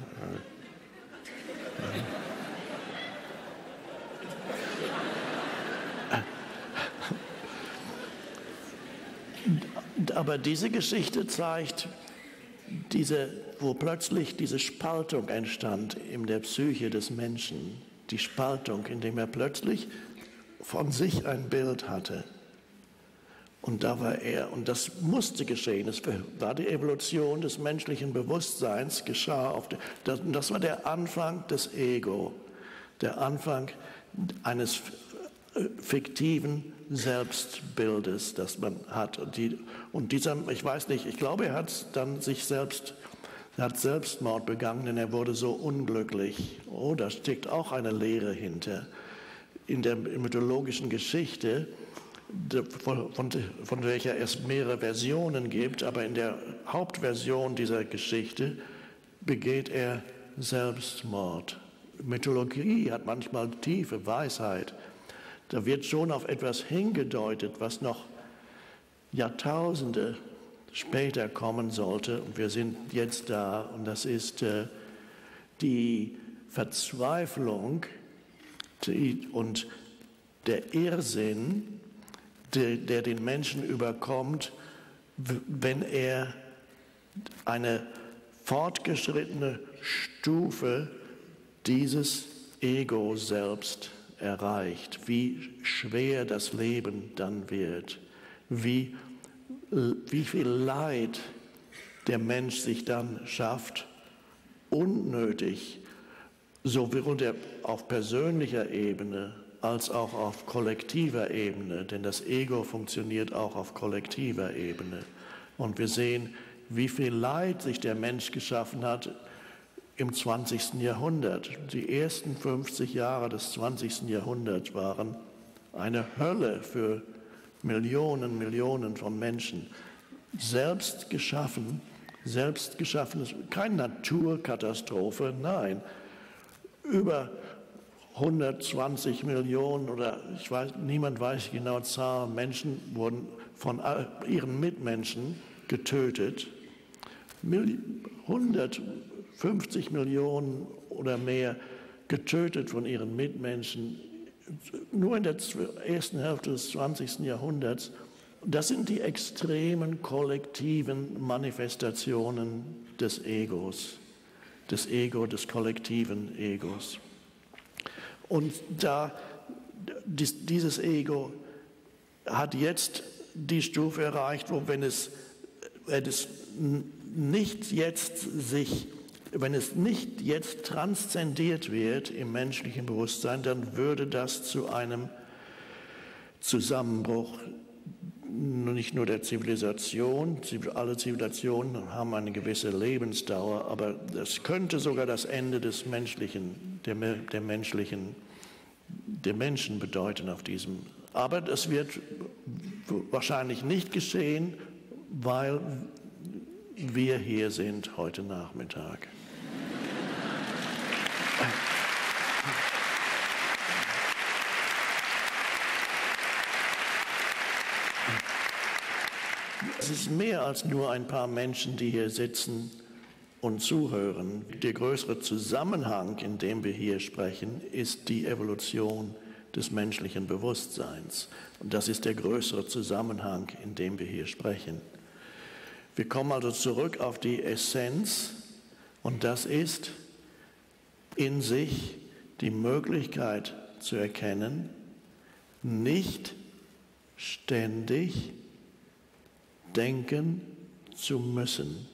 Aber diese Geschichte zeigt, diese, wo plötzlich diese Spaltung entstand in der Psyche des Menschen. Die Spaltung, indem er plötzlich von sich ein Bild hatte. Und da war er, und das musste geschehen, es war die Evolution des menschlichen Bewusstseins, geschah auf der, das, das war der Anfang des Ego, der Anfang eines fiktiven Selbstbildes, das man hat. Und, die, und dieser, ich weiß nicht, ich glaube, er hat dann sich selbst, er hat Selbstmord begangen, denn er wurde so unglücklich. Oh, da steckt auch eine Lehre hinter. In der mythologischen Geschichte, von, von, von welcher es mehrere Versionen gibt, aber in der Hauptversion dieser Geschichte begeht er Selbstmord. Mythologie hat manchmal tiefe Weisheit. Da wird schon auf etwas hingedeutet, was noch Jahrtausende später kommen sollte. Und wir sind jetzt da, und das ist äh, die Verzweiflung und der Irrsinn, der, der den Menschen überkommt, wenn er eine fortgeschrittene Stufe dieses Ego selbst erreicht, wie schwer das Leben dann wird, wie, wie viel Leid der Mensch sich dann schafft, unnötig, sowohl auf persönlicher Ebene als auch auf kollektiver Ebene, denn das Ego funktioniert auch auf kollektiver Ebene. Und wir sehen, wie viel Leid sich der Mensch geschaffen hat im zwanzigsten Jahrhundert. Die ersten fünfzig Jahre des zwanzigsten Jahrhunderts waren eine Hölle für Millionen, Millionen von Menschen. Selbst geschaffen, selbst geschaffen, keine Naturkatastrophe, nein. Über hundertzwanzig Millionen oder ich weiß, niemand weiß die genaue Zahl Menschen wurden von ihren Mitmenschen getötet. hundertfünfzig Millionen oder mehr getötet von ihren Mitmenschen, nur in der ersten Hälfte des zwanzigsten Jahrhunderts. Das sind die extremen kollektiven Manifestationen des Egos, des Ego, des kollektiven Egos. Und da dieses Ego hat jetzt die Stufe erreicht, wo wenn es, wenn es nicht jetzt sich, wenn es nicht jetzt transzendiert wird im menschlichen Bewusstsein, dann würde das zu einem Zusammenbruch nicht nur der Zivilisation, alle Zivilisationen haben eine gewisse Lebensdauer, aber das könnte sogar das Ende des menschlichen, der, der menschlichen, der Menschen bedeuten auf diesem, Aber das wird wahrscheinlich nicht geschehen, weil wir hier sind heute Nachmittag. Es ist mehr als nur ein paar Menschen, die hier sitzen und zuhören. Der größere Zusammenhang, in dem wir hier sprechen, ist die Evolution des menschlichen Bewusstseins. Und das ist der größere Zusammenhang, in dem wir hier sprechen. Wir kommen also zurück auf die Essenz, und das ist in sich die Möglichkeit zu erkennen, nicht ständig denken zu müssen,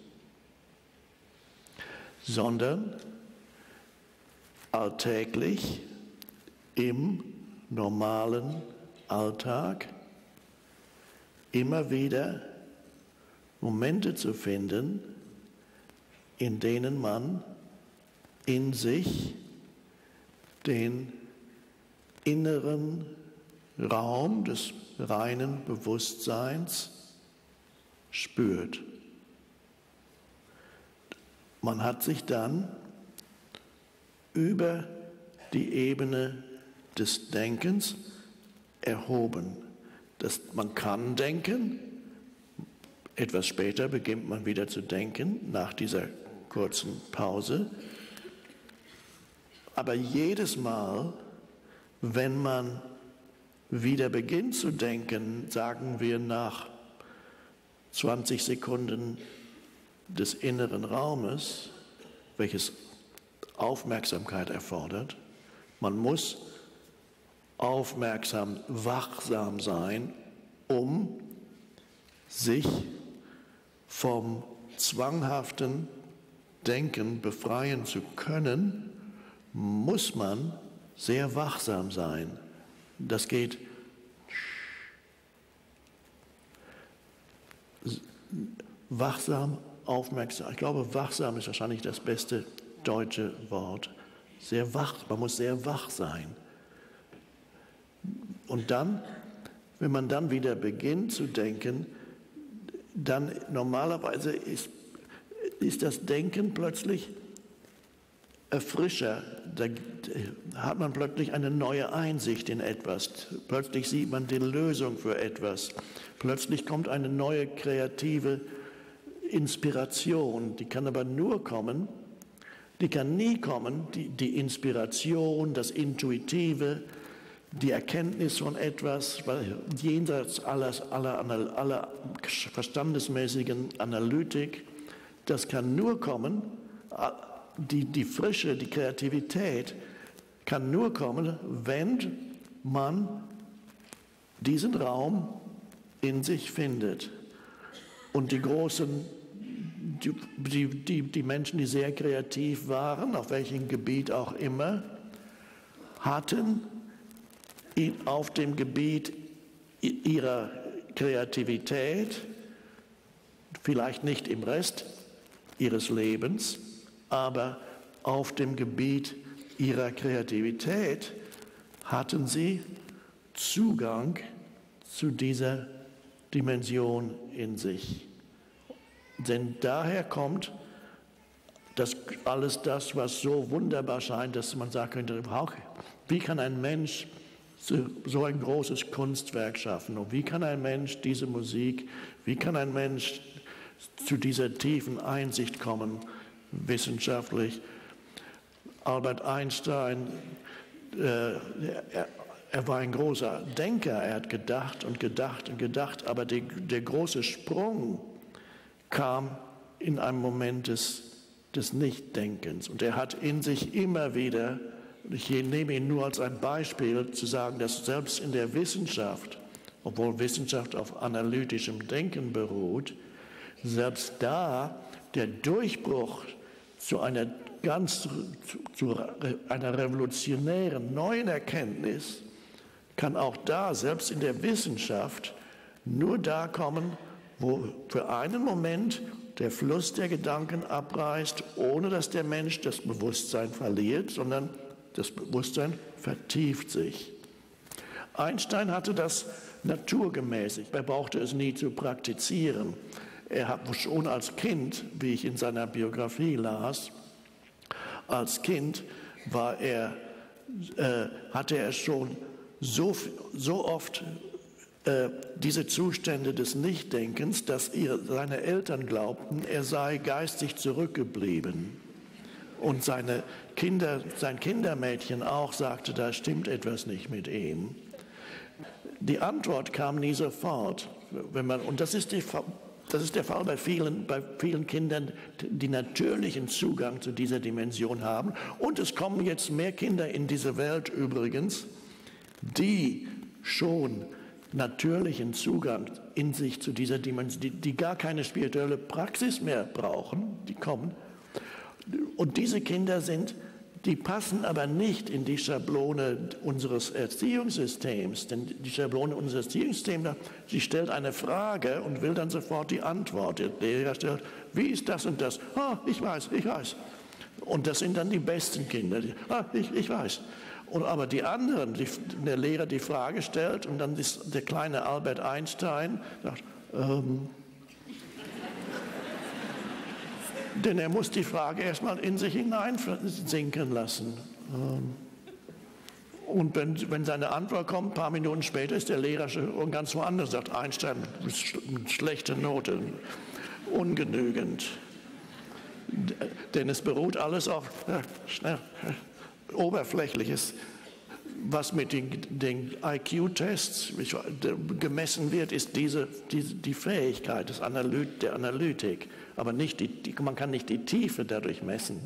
sondern alltäglich im normalen Alltag immer wieder Momente zu finden, in denen man in sich den inneren Raum des reinen Bewusstseins spürt. Man hat sich dann über die Ebene des Denkens erhoben. Das, man kann denken, etwas später beginnt man wieder zu denken, nach dieser kurzen Pause. Aber jedes Mal, wenn man wieder beginnt zu denken, sagen wir nach zwanzig Sekunden des inneren Raumes, welches Aufmerksamkeit erfordert. Man muss aufmerksam, wachsam sein, um sich vom zwanghaften Denken befreien zu können, muss man sehr wachsam sein. Das geht wachsam, aufmerksam. Ich glaube, wachsam ist wahrscheinlich das beste deutsche Wort. Sehr wach, man muss sehr wach sein. Und dann, wenn man dann wieder beginnt zu denken, dann normalerweise ist, ist das Denken plötzlich erfrischer. Da hat man plötzlich eine neue Einsicht in etwas. Plötzlich sieht man die Lösung für etwas. Plötzlich kommt eine neue kreative Inspiration. Die kann aber nur kommen, die kann nie kommen, die, die Inspiration, das Intuitive, die Erkenntnis von etwas, jenseits aller, aller, aller, aller verstandesmäßigen Analytik, das kann nur kommen, die, die Frische, die Kreativität kann nur kommen, wenn man diesen Raum in sich findet. Und die großen, die, die, die Menschen, die sehr kreativ waren, auf welchem Gebiet auch immer, hatten auf dem Gebiet ihrer Kreativität, vielleicht nicht im Rest ihres Lebens, aber auf dem Gebiet ihrer Kreativität hatten sie Zugang zu dieser Dimension in sich. Denn daher kommt das, alles das, was so wunderbar scheint, dass man sagen könnte, wie kann ein Mensch so ein großes Kunstwerk schaffen? Und wie kann ein Mensch diese Musik, wie kann ein Mensch zu dieser tiefen Einsicht kommen, wissenschaftlich? Albert Einstein, äh, er, er war ein großer Denker, er hat gedacht und gedacht und gedacht, aber die, der große Sprung kam in einem Moment des, des Nichtdenkens. Und er hat in sich immer wieder, ich nehme ihn nur als ein Beispiel, zu sagen, dass selbst in der Wissenschaft, obwohl Wissenschaft auf analytischem Denken beruht, selbst da der Durchbruch zu einer ganz zu, zu einer revolutionären neuen Erkenntnis kann auch da, selbst in der Wissenschaft, nur da kommen, wo für einen Moment der Fluss der Gedanken abreißt, ohne dass der Mensch das Bewusstsein verliert, sondern das Bewusstsein vertieft sich. Einstein hatte das naturgemäß. Er brauchte es nie zu praktizieren. Er hat schon als Kind, wie ich in seiner Biografie las, als Kind war er, äh, hatte er schon so, so oft äh, diese Zustände des Nichtdenkens, dass ihr, seine Eltern glaubten, er sei geistig zurückgeblieben. Und seine Kinder, sein Kindermädchen auch sagte, da stimmt etwas nicht mit ihm. Die Antwort kam nie sofort. Wenn man, und das ist, die, das ist der Fall bei vielen, bei vielen Kindern, die natürlichen Zugang zu dieser Dimension haben. Und es kommen jetzt mehr Kinder in diese Welt übrigens, die schon natürlichen Zugang in sich zu dieser Dimension, die, die gar keine spirituelle Praxis mehr brauchen, die kommen. Und diese Kinder sind, die passen aber nicht in die Schablone unseres Erziehungssystems. Denn die Schablone unseres Erziehungssystems, sie stellt eine Frage und will dann sofort die Antwort. Der Lehrer stellt, wie ist das und das? Ah, ich weiß, ich weiß. Und das sind dann die besten Kinder. Die, ah, ich, ich weiß. Und aber die anderen, die, der Lehrer die Frage stellt und dann ist der kleine Albert Einstein sagt, ähm, denn er muss die Frage erstmal in sich hineinsinken lassen. Und wenn, wenn seine Antwort kommt, ein paar Minuten später, ist der Lehrer schon ganz woanders, sagt Einstein, schlechte Note, ungenügend. Denn es beruht alles auf ja, Oberflächliches. Was mit den, den I Q-Tests gemessen wird, ist diese, diese, die Fähigkeit des Analyt, der Analytik. Aber nicht die, die, man kann nicht die Tiefe dadurch messen.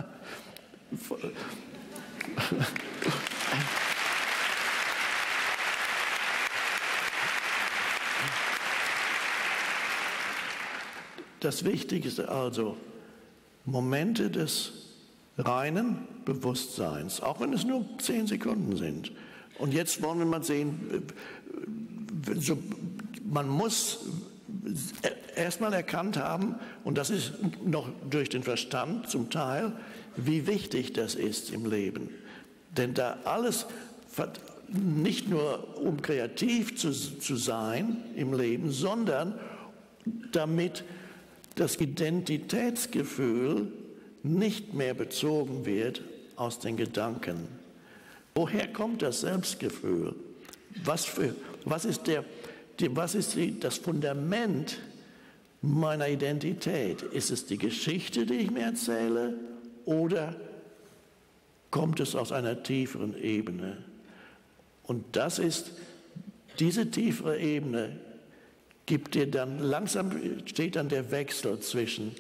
Das Wichtigste also, Momente des reinen Bewusstseins, auch wenn es nur zehn Sekunden sind. Und jetzt wollen wir mal sehen, so, man muss erstmal erkannt haben, und das ist noch durch den Verstand zum Teil, wie wichtig das ist im Leben. Denn da alles, nicht nur um kreativ zu, zu sein im Leben, sondern damit das Identitätsgefühl nicht mehr bezogen wird aus den Gedanken. Woher kommt das Selbstgefühl? Was, für, was ist, der, die, was ist die, das Fundament meiner Identität? Ist es die Geschichte, die ich mir erzähle, oder kommt es aus einer tieferen Ebene? Und das ist, diese tiefere Ebene gibt dir dann, langsam steht dann der Wechsel zwischen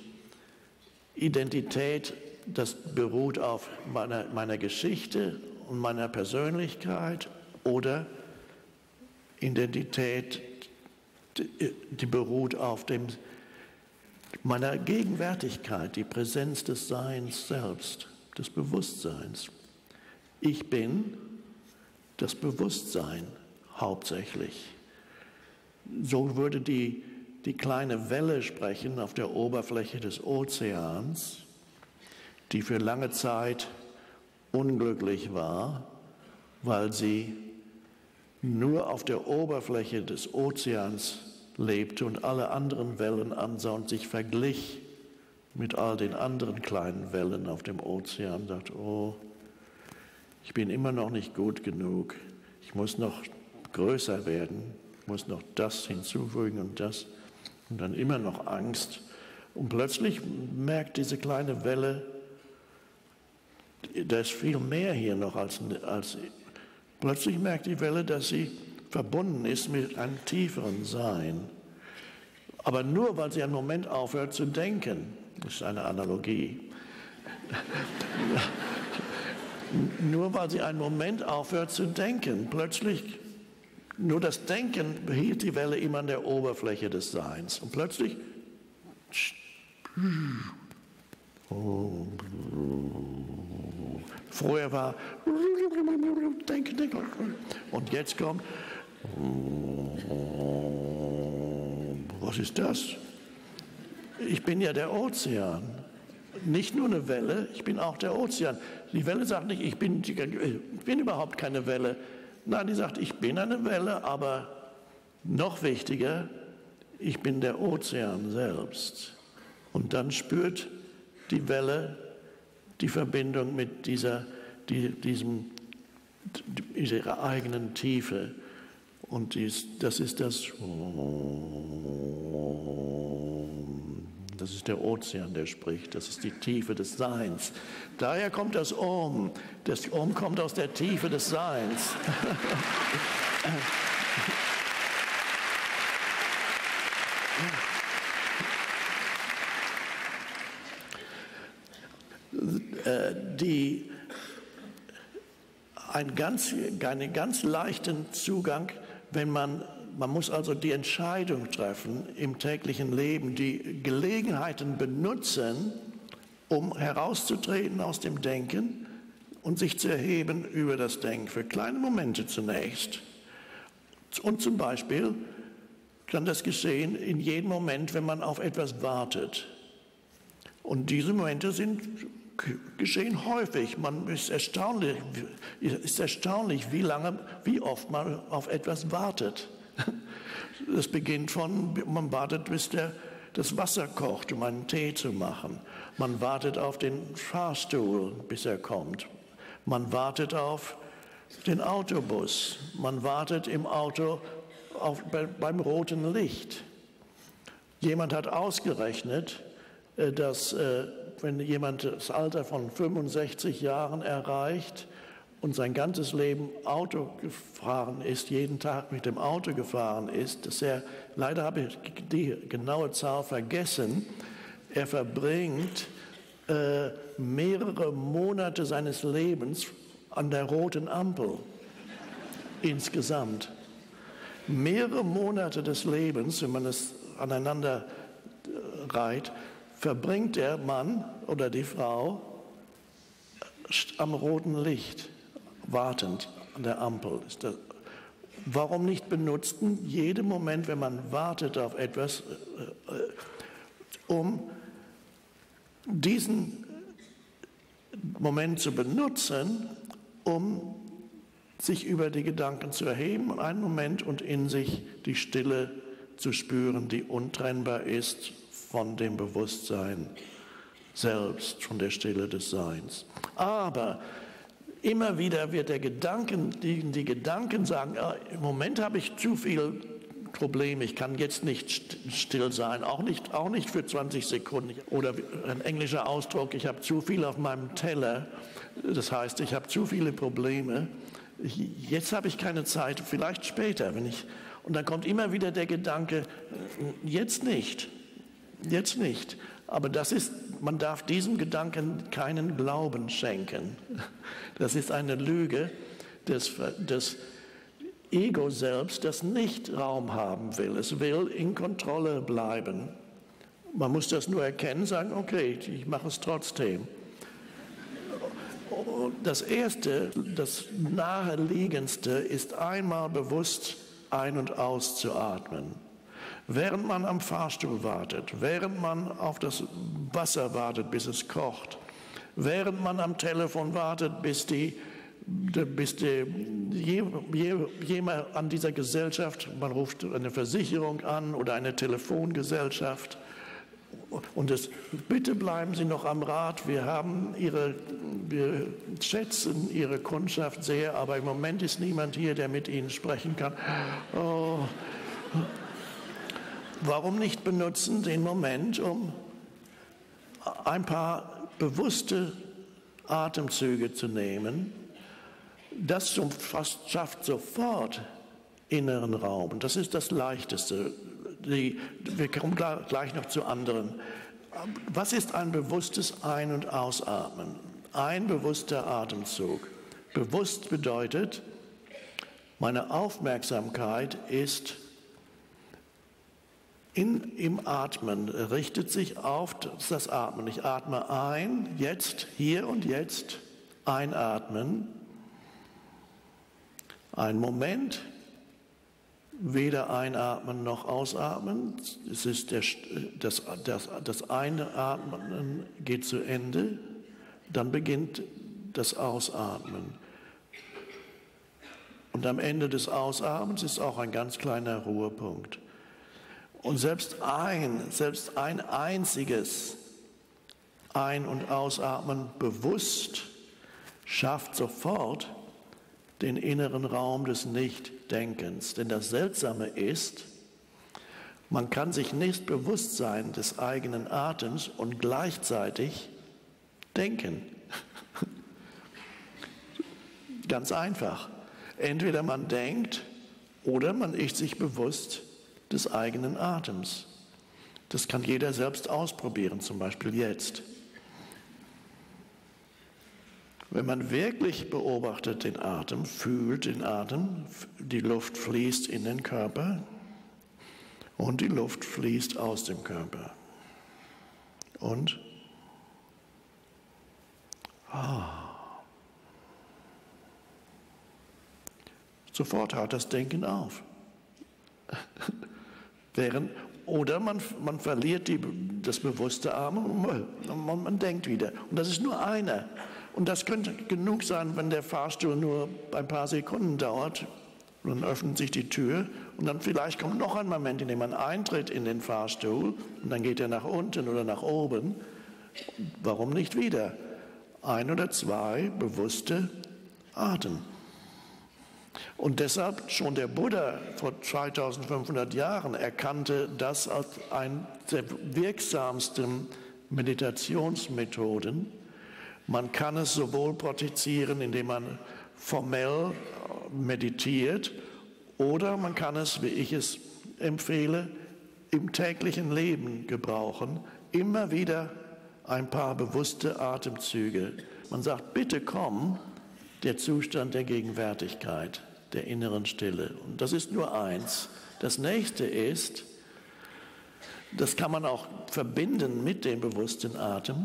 Identität, das beruht auf meiner, meiner Geschichte und meiner Persönlichkeit, oder Identität, die, die beruht auf dem, meiner Gegenwärtigkeit, die Präsenz des Seins selbst, des Bewusstseins. Ich bin das Bewusstsein hauptsächlich. So würde die die kleine Welle sprechen auf der Oberfläche des Ozeans, die für lange Zeit unglücklich war, weil sie nur auf der Oberfläche des Ozeans lebte und alle anderen Wellen ansah und sich verglich mit all den anderen kleinen Wellen auf dem Ozean, sagt, oh, ich bin immer noch nicht gut genug, ich muss noch größer werden, ich muss noch das hinzufügen und das. Und dann immer noch Angst. Und plötzlich merkt diese kleine Welle, da ist viel mehr hier noch als, als. Plötzlich merkt die Welle, dass sie verbunden ist mit einem tieferen Sein. Aber nur, weil sie einen Moment aufhört zu denken. Das ist eine Analogie. Nur weil sie einen Moment aufhört zu denken. Plötzlich. Nur das Denken behielt die Welle immer an der Oberfläche des Seins. Und plötzlich vorher war Denken, Denken. Und jetzt kommt was ist das? Ich bin ja der Ozean. Nicht nur eine Welle, ich bin auch der Ozean. Die Welle sagt nicht, ich bin, ich bin überhaupt keine Welle. Nein, die sagt, ich bin eine Welle, aber noch wichtiger, ich bin der Ozean selbst. Und dann spürt die Welle die Verbindung mit dieser, die, diesem, ihrer eigenen Tiefe. Und dies, das ist das, das ist der Ozean, der spricht. Das ist die Tiefe des Seins. Daher kommt das Om. Das Om kommt aus der Tiefe des Seins. Die, ein ganz, einen ganz leichten Zugang, wenn man, man muss also die Entscheidung treffen im täglichen Leben, die Gelegenheiten benutzen, um herauszutreten aus dem Denken und sich zu erheben über das Denken, für kleine Momente zunächst. Und zum Beispiel kann das geschehen in jedem Moment, wenn man auf etwas wartet. Und diese Momente sind geschehen häufig. Man ist erstaunlich, ist erstaunlich, wie lange, wie oft man auf etwas wartet. Das beginnt von, man wartet, bis der, das Wasser kocht, um einen Tee zu machen. Man wartet auf den Fahrstuhl, bis er kommt. Man wartet auf den Autobus. Man wartet im Auto auf, bei, beim roten Licht. Jemand hat ausgerechnet, dass wenn jemand das Alter von fünfundsechzig Jahren erreicht und sein ganzes Leben Auto gefahren ist, jeden Tag mit dem Auto gefahren ist, dass er, leider habe ich die genaue Zahl vergessen, er verbringt äh, mehrere Monate seines Lebens an der roten Ampel insgesamt. Mehrere Monate des Lebens, wenn man es aneinander reiht, verbringt der Mann oder die Frau am roten Licht, wartend an der Ampel. Warum nicht benutzen, jeden Moment, wenn man wartet auf etwas, um diesen Moment zu benutzen, um sich über die Gedanken zu erheben, einen Moment und in sich die Stille zu spüren, die untrennbar ist von dem Bewusstsein selbst, von der Stille des Seins. Aber immer wieder wird der Gedanken, die, die Gedanken sagen, ah, im Moment habe ich zu viel Probleme, ich kann jetzt nicht still sein, auch nicht, auch nicht für zwanzig Sekunden. Oder ein englischer Ausdruck, ich habe zu viel auf meinem Teller, das heißt, ich habe zu viele Probleme. Jetzt habe ich keine Zeit, vielleicht später, wenn ich, und dann kommt immer wieder der Gedanke, jetzt nicht. Jetzt nicht, aber das ist, man darf diesem Gedanken keinen Glauben schenken. Das ist eine Lüge des, des Ego selbst, das nicht Raum haben will. Es will in Kontrolle bleiben. Man muss das nur erkennen, sagen, okay, ich mache es trotzdem. Das Erste, das Naheliegendste ist einmal bewusst ein- und auszuatmen. Während man am Fahrstuhl wartet, während man auf das Wasser wartet, bis es kocht, während man am Telefon wartet, bis, die, bis die, jemand an dieser Gesellschaft, man ruft eine Versicherung an oder eine Telefongesellschaft und es, bitte bleiben Sie noch am Rad, wir haben Ihre, wir schätzen Ihre Kundschaft sehr, aber im Moment ist niemand hier, der mit Ihnen sprechen kann. Oh. Warum nicht benutzen den Moment, um ein paar bewusste Atemzüge zu nehmen? Das fast schafft sofort inneren Raum. Und das ist das Leichteste. Die, wir kommen gleich noch zu anderen. Was ist ein bewusstes Ein- und Ausatmen? Ein bewusster Atemzug. Bewusst bedeutet, meine Aufmerksamkeit ist In, im Atmen, richtet sich auf das Atmen. Ich atme ein, jetzt, hier und jetzt, einatmen. Ein Moment, weder einatmen noch ausatmen. Es ist der, das, das, das Einatmen geht zu Ende, dann beginnt das Ausatmen. Und am Ende des Ausatmens ist auch ein ganz kleiner Ruhepunkt. Und selbst ein, selbst ein einziges Ein- und Ausatmen bewusst schafft sofort den inneren Raum des Nichtdenkens. Denn das Seltsame ist, man kann sich nicht bewusst sein des eigenen Atems und gleichzeitig denken. Ganz einfach. Entweder man denkt oder man ist sich bewusst des eigenen Atems. Das kann jeder selbst ausprobieren, zum Beispiel jetzt. Wenn man wirklich beobachtet den Atem, fühlt den Atem, die Luft fließt in den Körper und die Luft fließt aus dem Körper. Und ah, sofort hört das Denken auf. Während, oder man, man verliert die, das bewusste Atmen und man, man denkt wieder. Und das ist nur einer. Und das könnte genug sein, wenn der Fahrstuhl nur ein paar Sekunden dauert. Und dann öffnet sich die Tür und dann vielleicht kommt noch ein Moment, in dem man eintritt in den Fahrstuhl und dann geht er nach unten oder nach oben. Warum nicht wieder? Ein oder zwei bewusste Atem. Und deshalb schon der Buddha vor zweitausendfünfhundert Jahren erkannte das als eine der wirksamsten Meditationsmethoden. Man kann es sowohl praktizieren, indem man formell meditiert, oder man kann es, wie ich es empfehle, im täglichen Leben gebrauchen. Immer wieder ein paar bewusste Atemzüge. Man sagt, bitte komm, der Zustand der Gegenwärtigkeit, der inneren Stille. Und das ist nur eins. Das nächste ist, das kann man auch verbinden mit dem bewussten Atem,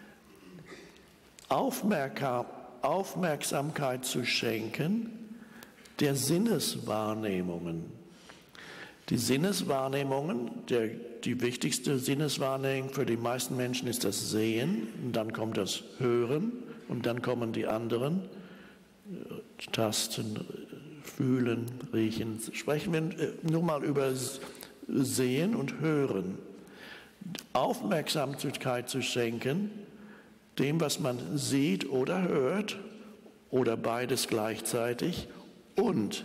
Aufmerksamkeit zu schenken der Sinneswahrnehmungen. Die Sinneswahrnehmungen, der, die wichtigste Sinneswahrnehmung für die meisten Menschen ist das Sehen, und dann kommt das Hören und dann kommen die anderen, Tasten, Fühlen, Riechen. Sprechen wir nur mal über Sehen und Hören. Aufmerksamkeit zu schenken dem, was man sieht oder hört, oder beides gleichzeitig, und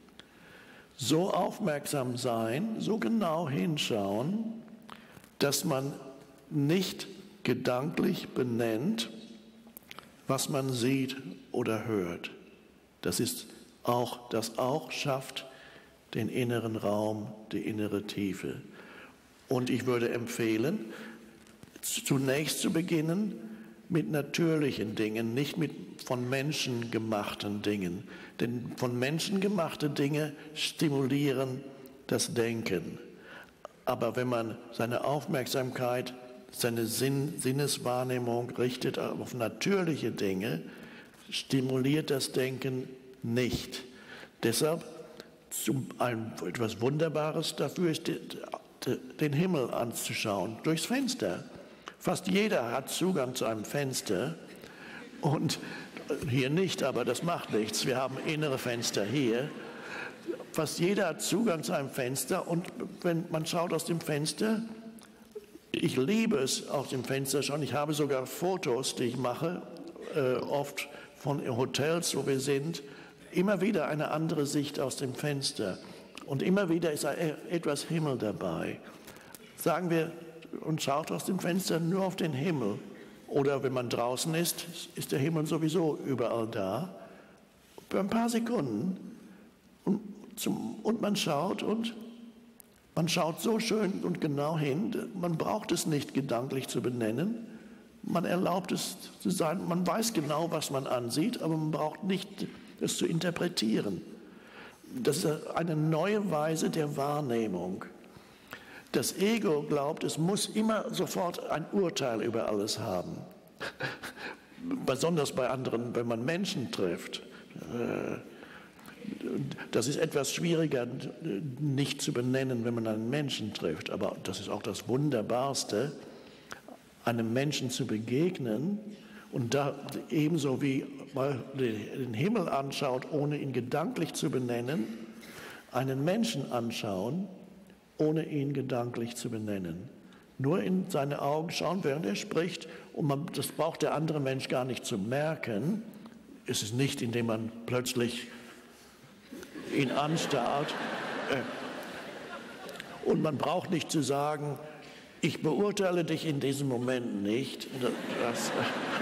so aufmerksam sein, so genau hinschauen, dass man nicht gedanklich benennt, was man sieht oder hört. Das ist auch, das auch schafft den inneren Raum, die innere Tiefe. Und ich würde empfehlen, zunächst zu beginnen mit natürlichen Dingen, nicht mit von Menschen gemachten Dingen. Denn von Menschen gemachte Dinge stimulieren das Denken. Aber wenn man seine Aufmerksamkeit, seine Sinn, Sinneswahrnehmung richtet auf natürliche Dinge, stimuliert das Denken nicht. Deshalb zum, ein, etwas Wunderbares dafür ist, den Himmel anzuschauen, durchs Fenster. Fast jeder hat Zugang zu einem Fenster und hier nicht, aber das macht nichts. Wir haben innere Fenster hier. Fast jeder hat Zugang zu einem Fenster und wenn man schaut aus dem Fenster, ich liebe es aus dem Fenster schon, ich habe sogar Fotos, die ich mache, äh, oft von Hotels, wo wir sind, immer wieder eine andere Sicht aus dem Fenster und immer wieder ist etwas Himmel dabei. Sagen wir, und schaut aus dem Fenster nur auf den Himmel. Oder wenn man draußen ist, ist der Himmel sowieso überall da. Für ein paar Sekunden. Und, zum, und man schaut und man schaut so schön und genau hin. Man braucht es nicht gedanklich zu benennen. Man erlaubt es zu sein. Man weiß genau, was man ansieht, aber man braucht nicht es zu interpretieren. Das ist eine neue Weise der Wahrnehmung. Das Ego glaubt, es muss immer sofort ein Urteil über alles haben. Besonders bei anderen, wenn man Menschen trifft. Das ist etwas schwieriger nicht zu benennen, wenn man einen Menschen trifft. Aber das ist auch das Wunderbarste, einem Menschen zu begegnen Und da ebenso wie man den Himmel anschaut, ohne ihn gedanklich zu benennen, einen Menschen anschauen, ohne ihn gedanklich zu benennen. Nur in seine Augen schauen, während er spricht, und man, das braucht der andere Mensch gar nicht zu merken. Es ist nicht, indem man plötzlich ihn anstarrt. Und man braucht nicht zu sagen, ich beurteile dich in diesem Moment nicht. Das,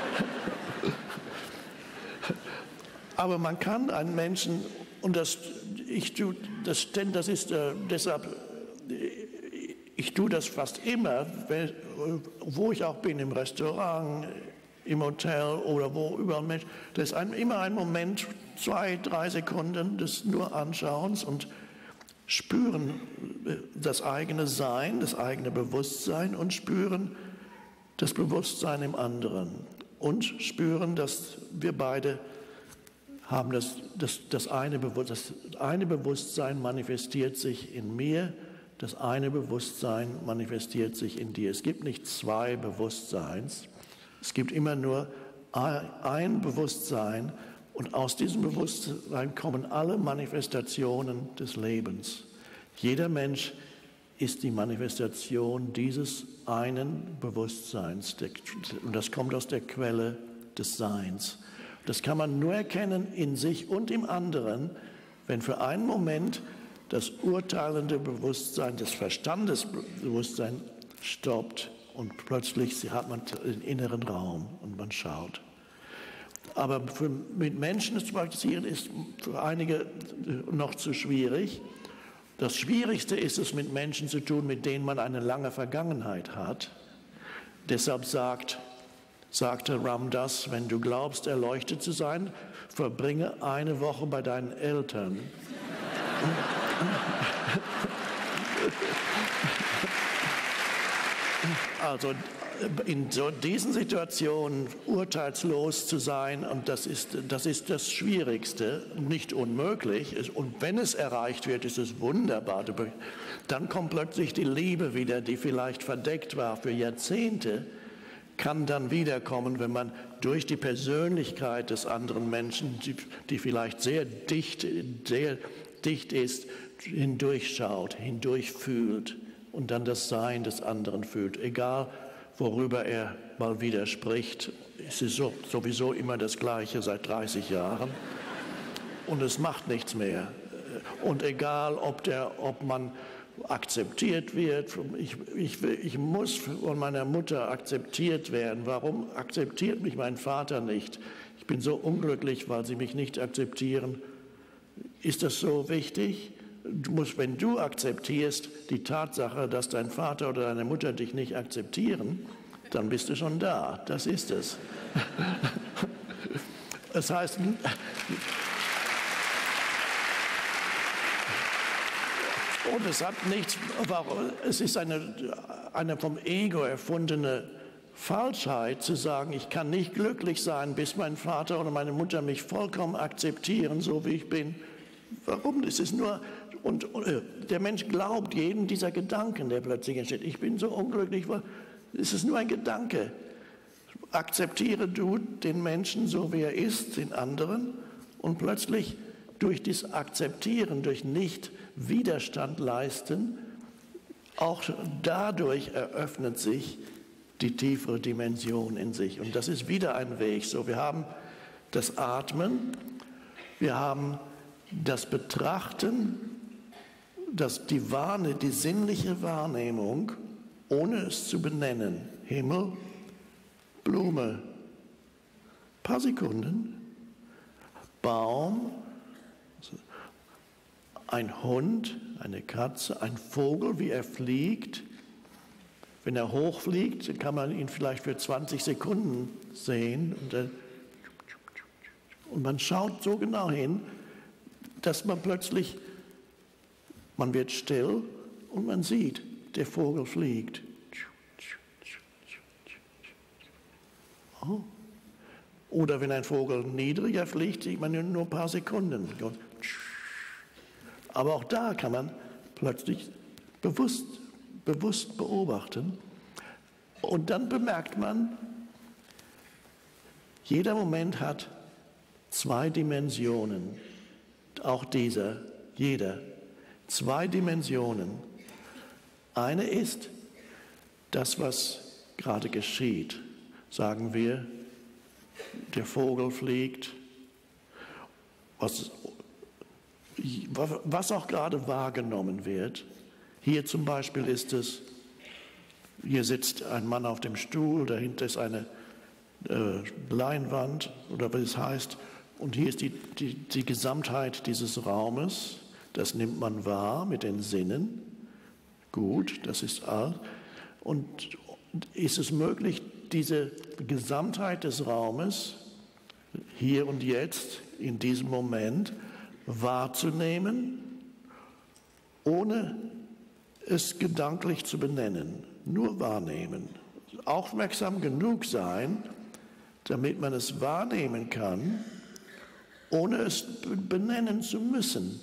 aber man kann einen Menschen, und das, ich tue, das, denn das ist äh, deshalb, ich tue das fast immer, wenn, wo ich auch bin, im Restaurant, im Hotel oder wo überall Menschen. Das ist ein, immer ein Moment, zwei, drei Sekunden des nur Anschauens und spüren das eigene Sein, das eigene Bewusstsein und spüren das Bewusstsein im anderen und spüren, dass wir beide haben das, das, das, eine, das eine Bewusstsein manifestiert sich in mir, das eine Bewusstsein manifestiert sich in dir. Es gibt nicht zwei Bewusstseins, es gibt immer nur ein Bewusstsein und aus diesem Bewusstsein kommen alle Manifestationen des Lebens. Jeder Mensch ist die Manifestation dieses einen Bewusstseins und das kommt aus der Quelle des Seins. Das kann man nur erkennen in sich und im anderen, wenn für einen Moment das urteilende Bewusstsein, das Verstandesbewusstsein stoppt und plötzlich hat man den inneren Raum und man schaut. Aber für, mit Menschen zu praktizieren ist für einige noch zu schwierig. Das Schwierigste ist es, mit Menschen zu tun, mit denen man eine lange Vergangenheit hat. Deshalb sagt sagte Ram Dass, wenn du glaubst, erleuchtet zu sein, verbringe eine Woche bei deinen Eltern. Also in so diesen Situationen urteilslos zu sein, und das ist, das ist das Schwierigste, nicht unmöglich. Und wenn es erreicht wird, ist es wunderbar. Dann kommt plötzlich die Liebe wieder, die vielleicht verdeckt war für Jahrzehnte, kann dann wiederkommen, wenn man durch die Persönlichkeit des anderen Menschen, die, die vielleicht sehr dicht, sehr dicht ist, hindurchschaut, hindurchfühlt und dann das Sein des anderen fühlt. Egal, worüber er mal wieder spricht, es ist so, sowieso immer das Gleiche seit dreißig Jahren und es macht nichts mehr. Und egal, ob, der, ob man akzeptiert wird. Ich, ich, ich muss von meiner Mutter akzeptiert werden. Warum akzeptiert mich mein Vater nicht? Ich bin so unglücklich, weil sie mich nicht akzeptieren. Ist das so wichtig? Du musst, wenn du akzeptierst die Tatsache, dass dein Vater oder deine Mutter dich nicht akzeptieren, dann bist du schon da. Das ist es. Das heißt, und es hat nichts, es ist eine, eine vom Ego erfundene Falschheit zu sagen, ich kann nicht glücklich sein, bis mein Vater oder meine Mutter mich vollkommen akzeptieren, so wie ich bin. Warum? Es ist nur, und, und der Mensch glaubt jedem dieser Gedanken, der plötzlich entsteht. Ich bin so unglücklich, weil es ist nur ein Gedanke. Akzeptiere du den Menschen so, wie er ist, den anderen, und plötzlich durch das Akzeptieren, durch Nicht-Widerstand leisten, auch dadurch eröffnet sich die tiefere Dimension in sich. Und das ist wieder ein Weg. So, wir haben das Atmen, wir haben das Betrachten, das, die, Wahrne, die sinnliche Wahrnehmung, ohne es zu benennen. Himmel, Blume, paar Sekunden, Baum, ein Hund, eine Katze, ein Vogel, wie er fliegt. Wenn er hochfliegt, dann kann man ihn vielleicht für zwanzig Sekunden sehen. Und, dann, und man schaut so genau hin, dass man plötzlich, man wird still und man sieht, der Vogel fliegt. Oh. Oder wenn ein Vogel niedriger fliegt, sieht man nur ein paar Sekunden. Aber auch da kann man plötzlich bewusst, bewusst beobachten. Und dann bemerkt man, Jeder Moment hat zwei Dimensionen, auch dieser, jeder, zwei Dimensionen. Eine ist das, was gerade geschieht. Sagen wir, der Vogel fliegt, was, was auch gerade wahrgenommen wird. Hier zum Beispiel ist es, hier sitzt ein Mann auf dem Stuhl, dahinter ist eine äh, Leinwand oder was es heißt, und hier ist die, die, die Gesamtheit dieses Raumes, das nimmt man wahr mit den Sinnen. Gut, das ist all. Und ist es möglich, diese Gesamtheit des Raumes hier und jetzt, in diesem Moment, wahrzunehmen, ohne es gedanklich zu benennen, nur wahrnehmen. Aufmerksam genug sein, damit man es wahrnehmen kann, ohne es benennen zu müssen.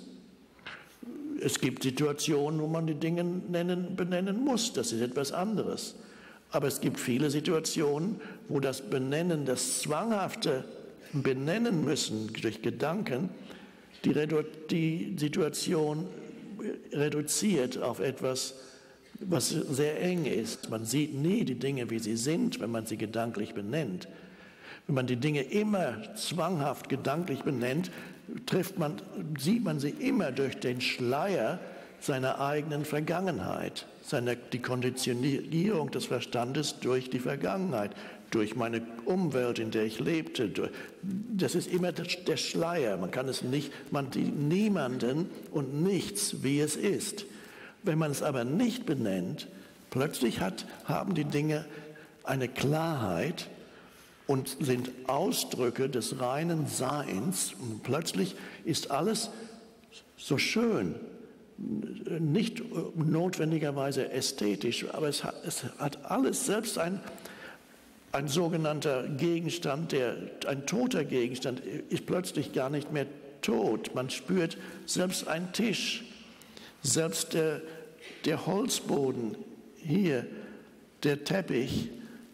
Es gibt Situationen, wo man die Dinge nennen, benennen muss, das ist etwas anderes. Aber es gibt viele Situationen, wo das Benennen, das zwanghafte Benennen müssen durch Gedanken, die, die Situation reduziert auf etwas, was sehr eng ist. Man sieht nie die Dinge, wie sie sind, wenn man sie gedanklich benennt. Wenn man die Dinge immer zwanghaft gedanklich benennt, trifft man, sieht man sie immer durch den Schleier seiner eigenen Vergangenheit, seiner, die Konditionierung des Verstandes durch die Vergangenheit, durch meine Umwelt, in der ich lebte. Das ist immer der Schleier. Man kann es nicht, man sieht niemanden und nichts, wie es ist. Wenn man es aber nicht benennt, plötzlich hat, haben die Dinge eine Klarheit und sind Ausdrücke des reinen Seins. Und plötzlich ist alles so schön, nicht notwendigerweise ästhetisch, aber es hat, es hat alles, selbst ein, ein sogenannter Gegenstand, der, ein toter Gegenstand, ist plötzlich gar nicht mehr tot. Man spürt selbst ein Tisch, selbst der, der Holzboden hier, der Teppich,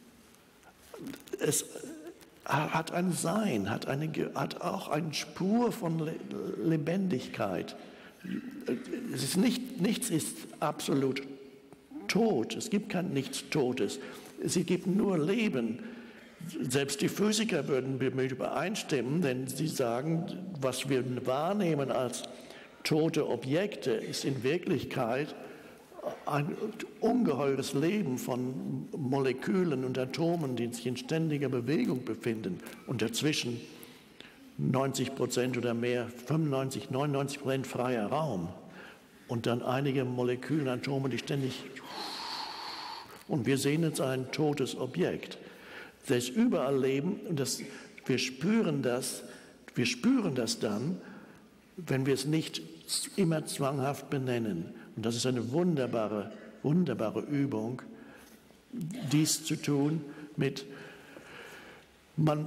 es hat ein Sein, hat, eine, hat auch eine Spur von Lebendigkeit. Es ist nicht, nichts ist absolut tot, es gibt kein nichts Totes, es gibt nur Leben. Selbst die Physiker würden damit übereinstimmen, denn sie sagen, was wir wahrnehmen als tote Objekte, ist in Wirklichkeit ein ungeheures Leben von Molekülen und Atomen, die sich in ständiger Bewegung befinden und dazwischen neunzig Prozent oder mehr, fünfundneunzig, neunundneunzig Prozent freier Raum und dann einige Moleküle und Atome, die ständig, und wir sehen jetzt ein totes Objekt. Das ist überall Leben und das, wir spüren das, wir spüren das dann, wenn wir es nicht immer zwanghaft benennen. Und das ist eine wunderbare, wunderbare Übung, dies zu tun mit, man,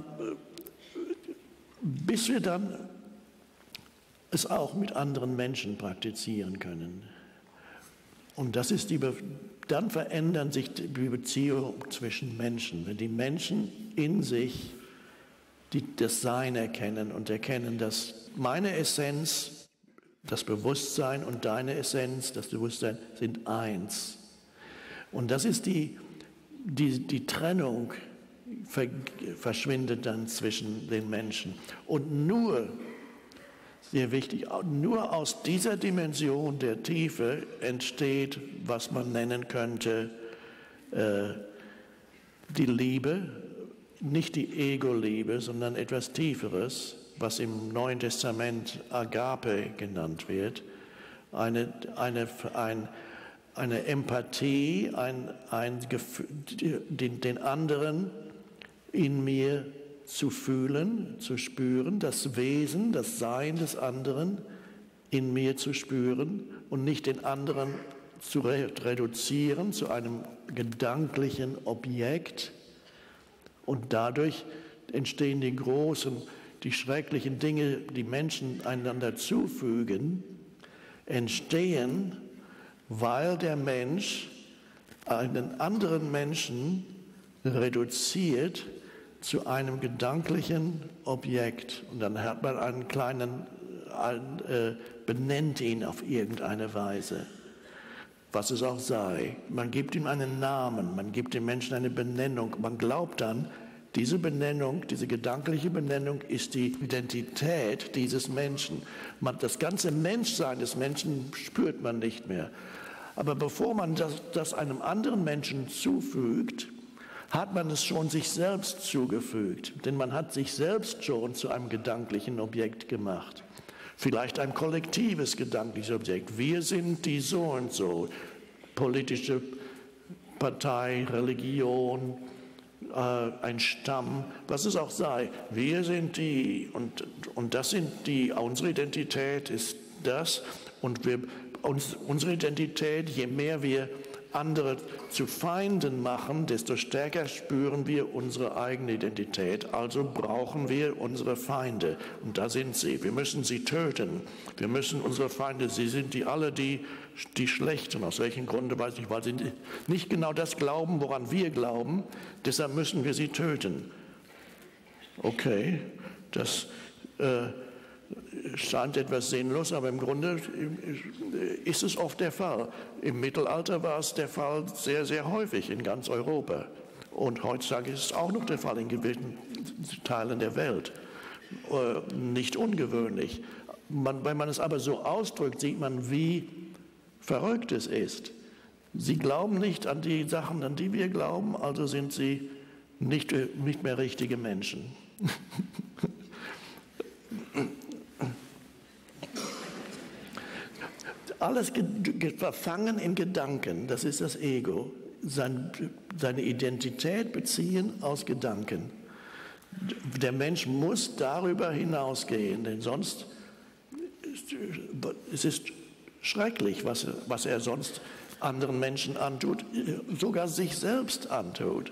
bis wir dann es auch mit anderen Menschen praktizieren können. Und das ist die, dann verändern sich die Beziehungen zwischen Menschen. Wenn die Menschen in sich die, das Sein erkennen und erkennen, dass meine Essenz, das Bewusstsein und deine Essenz, das Bewusstsein sind eins. Und das ist die, die, die Trennung, verschwindet dann zwischen den Menschen. Und nur, sehr wichtig, nur aus dieser Dimension der Tiefe entsteht, was man nennen könnte, äh, die Liebe, nicht die Ego-Liebe, sondern etwas Tieferes, was im Neuen Testament Agape genannt wird, eine, eine, ein, eine Empathie, ein, ein Gefühl, den, den anderen in mir zu fühlen, zu spüren, das Wesen, das Sein des anderen in mir zu spüren und nicht den anderen zu reduzieren zu einem gedanklichen Objekt. Und dadurch entstehen die großen, die schrecklichen Dinge, die Menschen einander zufügen, entstehen, weil der Mensch einen anderen Menschen reduziert zu einem gedanklichen Objekt. Und dann hat man einen kleinen, einen, äh, benennt ihn auf irgendeine Weise, was es auch sei. Man gibt ihm einen Namen, man gibt dem Menschen eine Benennung. Man glaubt dann, diese Benennung, diese gedankliche Benennung ist die Identität dieses Menschen. Man, das ganze Menschsein des Menschen spürt man nicht mehr. Aber bevor man das, das einem anderen Menschen zufügt, hat man es schon sich selbst zugefügt. Denn man hat sich selbst schon zu einem gedanklichen Objekt gemacht. Vielleicht ein kollektives gedankliches Objekt. Wir sind die so und so. Politische Partei, Religion, ein Stamm, was es auch sei. Wir sind die und, und das sind die, unsere Identität ist das und wir, uns, unsere Identität, je mehr wir andere zu Feinden machen, desto stärker spüren wir unsere eigene Identität. Also brauchen wir unsere Feinde. Und da sind sie. Wir müssen sie töten. Wir müssen unsere Feinde, sie sind die alle die, die Schlechten. Aus welchen Gründen weiß ich, weil sie nicht genau das glauben, woran wir glauben. Deshalb müssen wir sie töten. Okay, das äh, scheint etwas sinnlos, aber im Grunde ist es oft der Fall. Im Mittelalter war es der Fall sehr, sehr häufig in ganz Europa. Und heutzutage ist es auch noch der Fall in gewissen Teilen der Welt. Nicht ungewöhnlich. Man, wenn man es aber so ausdrückt, sieht man, wie verrückt es ist. Sie glauben nicht an die Sachen, an die wir glauben, also sind sie nicht, nicht mehr richtige Menschen. Alles verfangen in Gedanken, das ist das Ego. Sein, seine Identität beziehen aus Gedanken. Der Mensch muss darüber hinausgehen, denn sonst es ist schrecklich, was, was er sonst anderen Menschen antut, sogar sich selbst antut.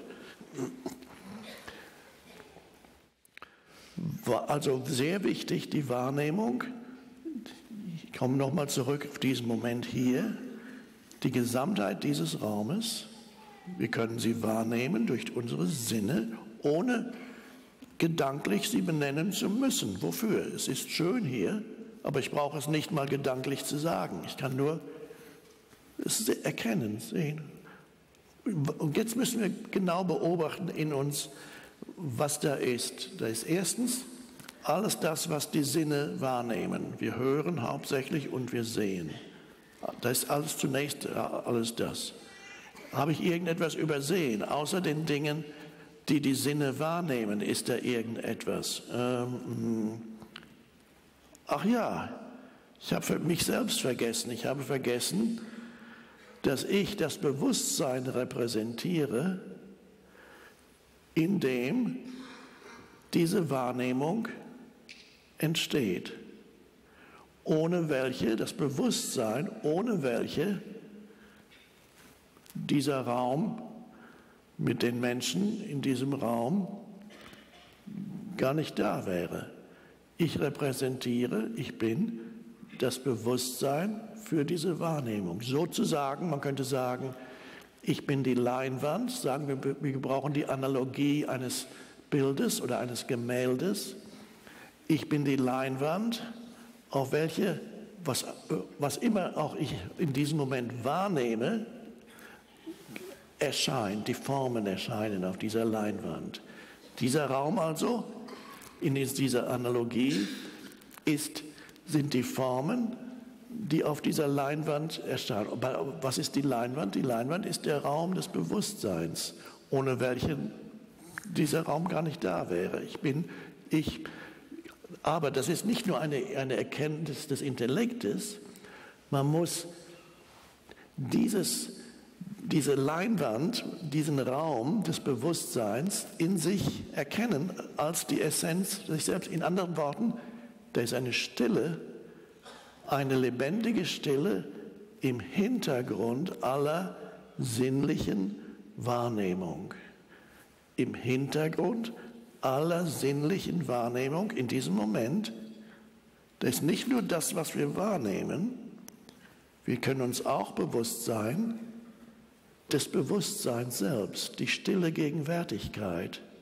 Also sehr wichtig die Wahrnehmung. Ich komme nochmal zurück auf diesen Moment hier. Die Gesamtheit dieses Raumes, wir können sie wahrnehmen durch unsere Sinne, ohne gedanklich sie benennen zu müssen. Wofür? Es ist schön hier, aber ich brauche es nicht mal gedanklich zu sagen. Ich kann nur es erkennen, sehen. Und jetzt müssen wir genau beobachten in uns, was da ist. Da ist erstens alles das, was die Sinne wahrnehmen. Wir hören hauptsächlich und wir sehen. Da ist alles zunächst alles das. Habe ich irgendetwas übersehen, außer den Dingen, die die Sinne wahrnehmen? Ist da irgendetwas? Ähm, ach ja, ich habe mich selbst vergessen. Ich habe vergessen, dass ich das Bewusstsein repräsentiere, in dem diese Wahrnehmung entsteht, ohne welche, das Bewusstsein, ohne welche dieser Raum mit den Menschen in diesem Raum gar nicht da wäre. Ich repräsentiere, ich bin das Bewusstsein für diese Wahrnehmung. Sozusagen, man könnte sagen, ich bin die Leinwand, sagen wir, wir brauchen die Analogie eines Bildes oder eines Gemäldes. Ich bin die Leinwand, auf welche, was, was immer auch ich in diesem Moment wahrnehme, erscheint, die Formen erscheinen auf dieser Leinwand. Dieser Raum also, in dieser Analogie, ist, sind die Formen, die auf dieser Leinwand erscheinen. Was ist die Leinwand? Die Leinwand ist der Raum des Bewusstseins, ohne welchen dieser Raum gar nicht da wäre. Ich bin, ich, aber das ist nicht nur eine, eine Erkenntnis des Intellektes, man muss dieses, diese Leinwand, diesen Raum des Bewusstseins in sich erkennen als die Essenz sich selbst. In anderen Worten, da ist eine Stille, eine lebendige Stille im Hintergrund aller sinnlichen Wahrnehmung. Im Hintergrund aller sinnlichen Wahrnehmung in diesem Moment, da ist nicht nur das, was wir wahrnehmen, wir können uns auch bewusst sein des Bewusstseins selbst, die stille Gegenwärtigkeit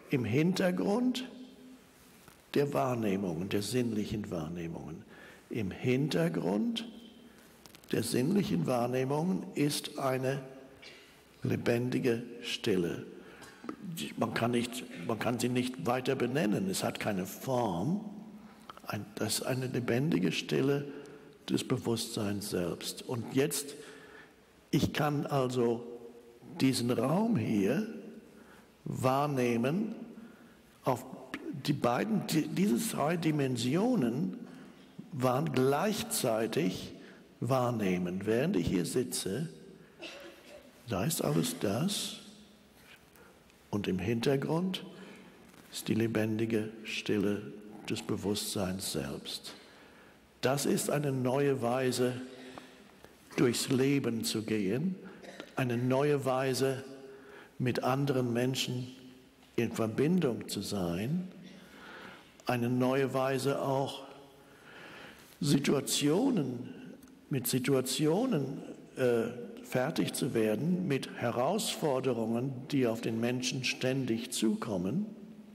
im Hintergrund der Wahrnehmungen, der sinnlichen Wahrnehmungen. Im Hintergrund der sinnlichen Wahrnehmungen ist eine lebendige Stille. Man kann, nicht, man kann sie nicht weiter benennen, es hat keine Form. Das ist eine lebendige Stille des Bewusstseins selbst. Und jetzt, ich kann also diesen Raum hier wahrnehmen, auf die beiden, diese zwei Dimensionen waren gleichzeitig wahrnehmen. Während ich hier sitze, da ist alles das und im Hintergrund ist die lebendige Stille des Bewusstseins selbst. Das ist eine neue Weise, durchs Leben zu gehen, eine neue Weise, mit anderen Menschen in Verbindung zu sein, eine neue Weise auch Situationen, mit Situationen äh, fertig zu werden, mit Herausforderungen, die auf den Menschen ständig zukommen,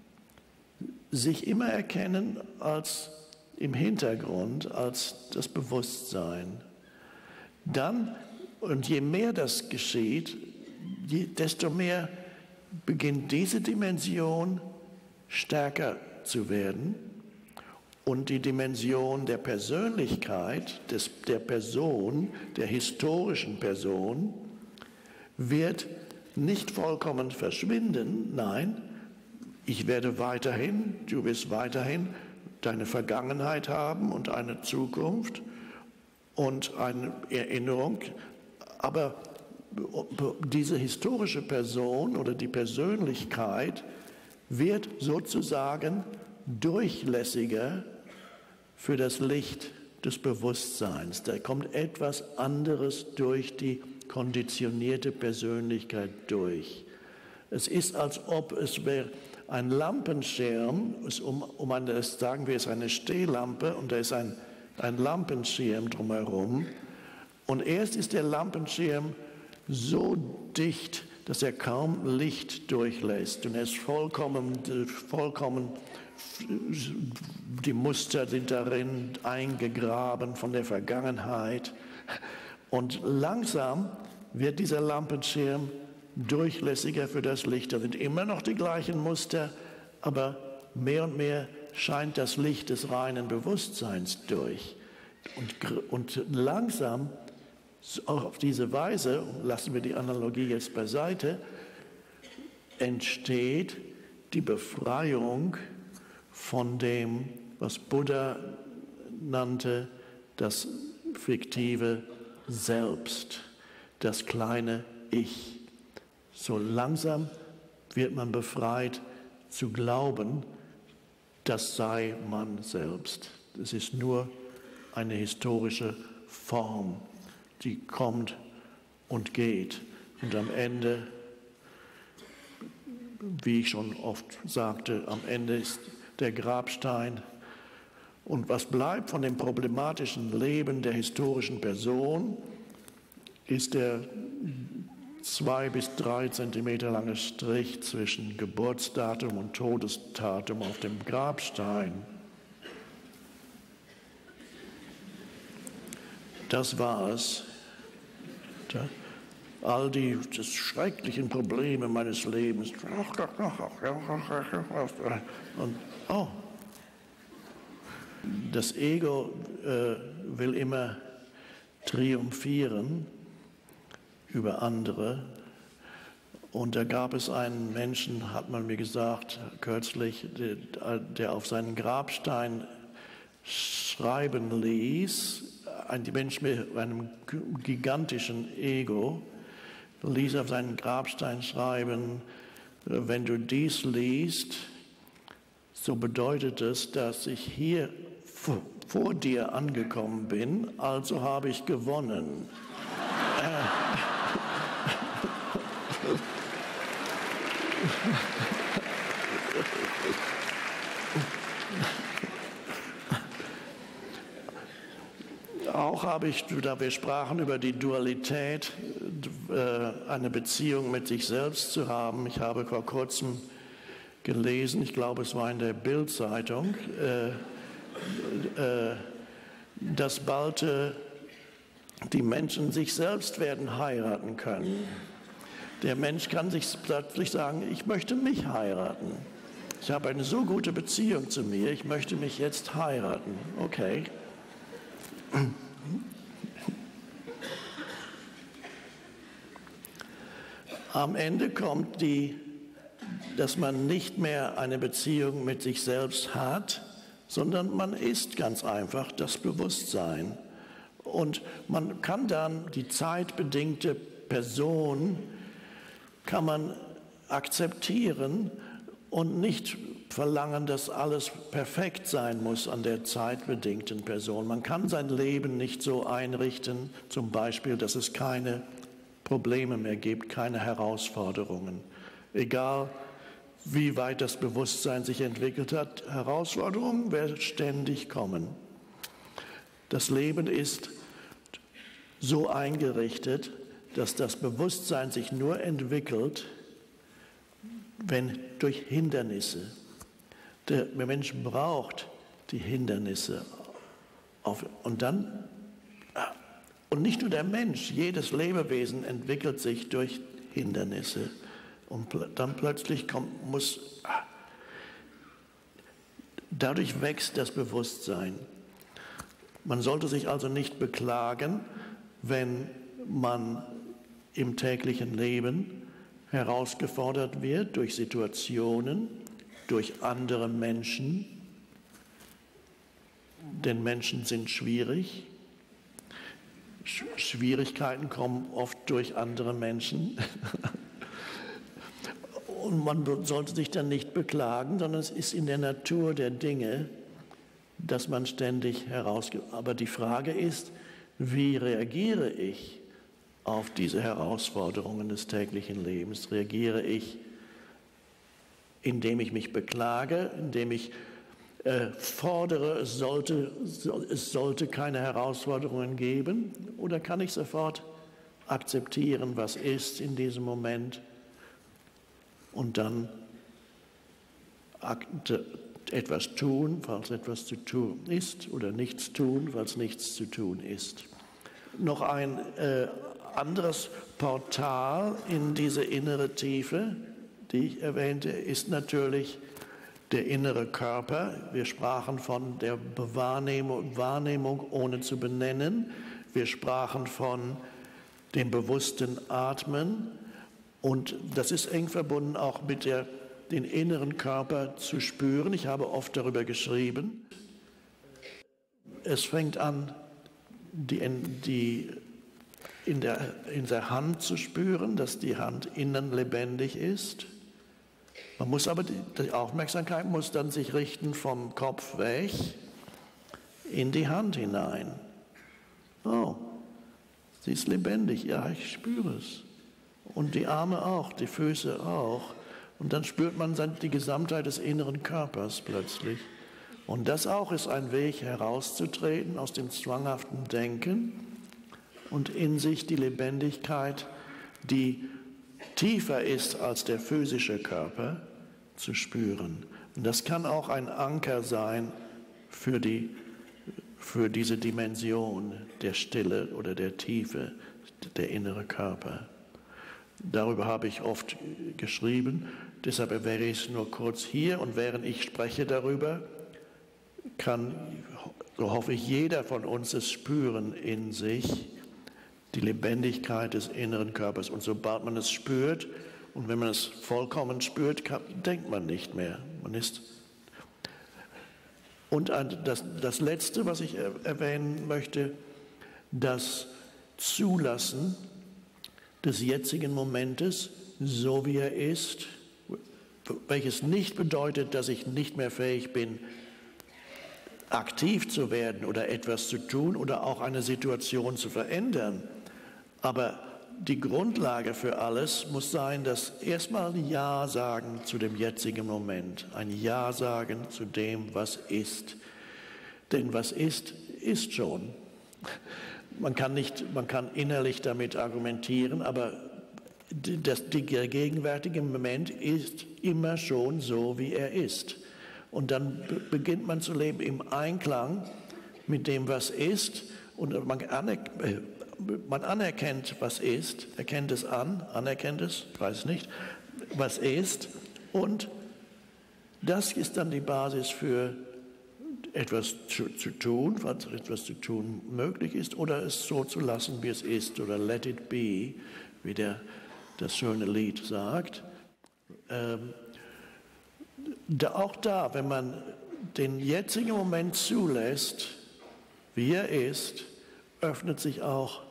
sich immer erkennen als im Hintergrund, als das Bewusstsein. Dann, und je mehr das geschieht, je, desto mehr beginnt diese Dimension stärker zu werden und die Dimension der Persönlichkeit, des, der Person, der historischen Person, wird nicht vollkommen verschwinden, nein, ich werde weiterhin, du wirst weiterhin deine Vergangenheit haben und eine Zukunft und eine Erinnerung, aber diese historische Person oder die Persönlichkeit wird sozusagen durchlässiger für das Licht des Bewusstseins. Da kommt etwas anderes durch die konditionierte Persönlichkeit durch. Es ist, als ob es wäre ein Lampenschirm, um, um eine, sagen wir, es ist eine Stehlampe und da ist ein, ein Lampenschirm drumherum. Und erst ist der Lampenschirm so dicht, dass er kaum Licht durchlässt. Und er ist vollkommen, vollkommen, die Muster sind darin eingegraben von der Vergangenheit. Und langsam wird dieser Lampenschirm durchlässiger für das Licht. Da sind immer noch die gleichen Muster, aber mehr und mehr scheint das Licht des reinen Bewusstseins durch. Und, und langsam, auch auf diese Weise, lassen wir die Analogie jetzt beiseite, entsteht die Befreiung von dem, was Buddha nannte, das fiktive Selbst, das kleine Ich. So langsam wird man befreit zu glauben, das sei man selbst. Es ist nur eine historische Form, die kommt und geht. Und am Ende, wie ich schon oft sagte, am Ende ist der Grabstein. Und was bleibt von dem problematischen Leben der historischen Person, ist der zwei bis drei Zentimeter lange Strich zwischen Geburtsdatum und Todesdatum auf dem Grabstein. Das war es. All die das schrecklichen Probleme meines Lebens. Und oh, das Ego äh, will immer triumphieren über andere. Und da gab es einen Menschen, hat man mir gesagt, kürzlich, der, der auf seinen Grabstein schreiben ließ, ein Mensch mit einem gigantischen Ego, ließ auf seinen Grabstein schreiben, wenn du dies liest, so bedeutet es, dass ich hier vor dir angekommen bin, also habe ich gewonnen. Auch habe ich, da wir sprachen über die Dualität, eine Beziehung mit sich selbst zu haben. Ich habe vor kurzem gelesen, ich glaube, es war in der Bild-Zeitung, äh, äh, dass bald äh, die Menschen sich selbst werden heiraten können. Der Mensch kann sich plötzlich sagen, ich möchte mich heiraten. Ich habe eine so gute Beziehung zu mir, ich möchte mich jetzt heiraten. Okay. Am Ende kommt die, dass man nicht mehr eine Beziehung mit sich selbst hat, sondern man ist ganz einfach das Bewusstsein. Und man kann dann die zeitbedingte Person kann man akzeptieren und nicht verlangen, dass alles perfekt sein muss an der zeitbedingten Person. Man kann sein Leben nicht so einrichten, zum Beispiel, dass es keine Probleme mehr gibt, keine Herausforderungen. Egal, wie weit das Bewusstsein sich entwickelt hat, Herausforderungen werden ständig kommen. Das Leben ist so eingerichtet, dass das Bewusstsein sich nur entwickelt, wenn durch Hindernisse. Der Mensch braucht die Hindernisse. Auf, und dann, und nicht nur der Mensch, jedes Lebewesen entwickelt sich durch Hindernisse. Und dann plötzlich kommt, muss, dadurch wächst das Bewusstsein. Man sollte sich also nicht beklagen, wenn man im täglichen Leben herausgefordert wird durch Situationen, durch andere Menschen. Denn Menschen sind schwierig. Schwierigkeiten kommen oft durch andere Menschen. Und man sollte sich dann nicht beklagen, sondern es ist in der Natur der Dinge, dass man ständig herausgeht. Aber die Frage ist, wie reagiere ich auf diese Herausforderungen des täglichen Lebens? Reagiere ich, indem ich mich beklage, indem ich äh, fordere, es sollte, es sollte keine Herausforderungen geben? Oder kann ich sofort akzeptieren, was ist in diesem Moment und dann etwas tun, falls etwas zu tun ist, oder nichts tun, falls nichts zu tun ist? Noch ein äh, anderes Portal in diese innere Tiefe, die ich erwähnte, ist natürlich der innere Körper. Wir sprachen von der Wahrnehmung, Wahrnehmung ohne zu benennen. Wir sprachen von dem bewussten Atmen. Und das ist eng verbunden auch mit der, den inneren Körper zu spüren. Ich habe oft darüber geschrieben. Es fängt an, die, die in der, in der Hand zu spüren, dass die Hand innen lebendig ist. Man muss aber, die, die Aufmerksamkeit muss dann sich richten vom Kopf weg in die Hand hinein. Oh, sie ist lebendig, ja, ich spüre es. Und die Arme auch, die Füße auch. Und dann spürt man die Gesamtheit des inneren Körpers plötzlich. Und das auch ist ein Weg herauszutreten aus dem zwanghaften Denken und in sich die Lebendigkeit, die tiefer ist als der physische Körper, zu spüren. Und das kann auch ein Anker sein für, die, für diese Dimension der Stille oder der Tiefe, der innere Körper. Darüber habe ich oft geschrieben, deshalb erwähne ich es nur kurz hier. Und während ich spreche darüber, kann, so hoffe ich, jeder von uns es spüren in sich, die Lebendigkeit des inneren Körpers. Und sobald man es spürt, und wenn man es vollkommen spürt, kann, denkt man nicht mehr. Man ist und das, das Letzte, was ich erwähnen möchte, das Zulassen des jetzigen Momentes, so wie er ist, welches nicht bedeutet, dass ich nicht mehr fähig bin, aktiv zu werden oder etwas zu tun oder auch eine Situation zu verändern. Aber die Grundlage für alles muss sein, dass erstmal ein Ja sagen zu dem jetzigen Moment, ein Ja sagen zu dem, was ist. Denn was ist, ist schon. Man kann nicht, man kann innerlich damit argumentieren, aber das, der gegenwärtige Moment ist immer schon so, wie er ist. Und dann beginnt man zu leben im Einklang mit dem, was ist. Und man, anerk äh, man anerkennt, was ist, erkennt es an, anerkennt es, ich weiß nicht, was ist. Und das ist dann die Basis für etwas zu, zu tun, was etwas zu tun möglich ist, oder es so zu lassen, wie es ist, oder let it be, wie der, das schöne Lied sagt. Ähm, da, auch da, wenn man den jetzigen Moment zulässt, wie er ist, öffnet sich auch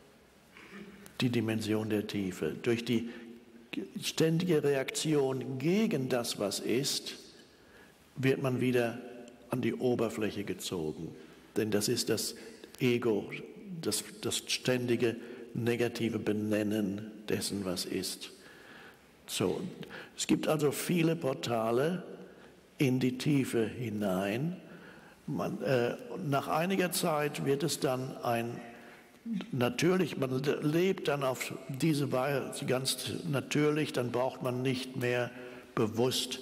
die Dimension der Tiefe. Durch die ständige Reaktion gegen das, was ist, wird man wieder an die Oberfläche gezogen. Denn das ist das Ego, das, das ständige negative Benennen dessen, was ist. So, es gibt also viele Portale in die Tiefe hinein. Man, äh, nach einiger Zeit wird es dann ein natürlich, man lebt dann auf diese Weise ganz natürlich, dann braucht man nicht mehr bewusst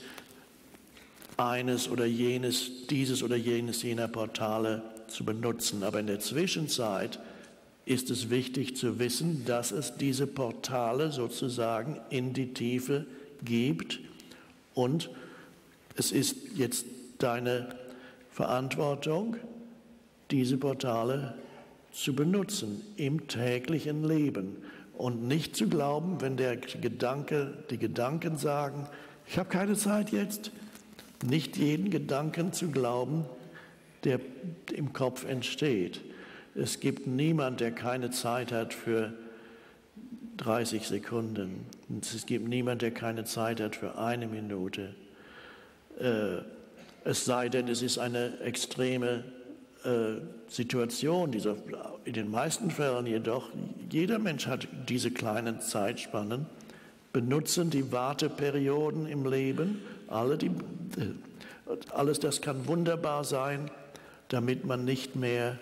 eines oder jenes, dieses oder jenes jener Portale zu benutzen. Aber in der Zwischenzeit ist es wichtig zu wissen, dass es diese Portale sozusagen in die Tiefe gibt. Und es ist jetzt deine Verantwortung, diese Portale zu benutzen im täglichen Leben. Und nicht zu glauben, wenn der Gedanke, die Gedanken sagen, ich habe keine Zeit jetzt, nicht jeden Gedanken zu glauben, der im Kopf entsteht. Es gibt niemanden, der keine Zeit hat für dreißig Sekunden. Es gibt niemanden, der keine Zeit hat für eine Minute. Äh, es sei denn, es ist eine extreme äh, Situation. Dieser, in den meisten Fällen jedoch, jeder Mensch hat diese kleinen Zeitspannen, benutzen die Warteperioden im Leben, alle die, alles das kann wunderbar sein, damit man nicht mehr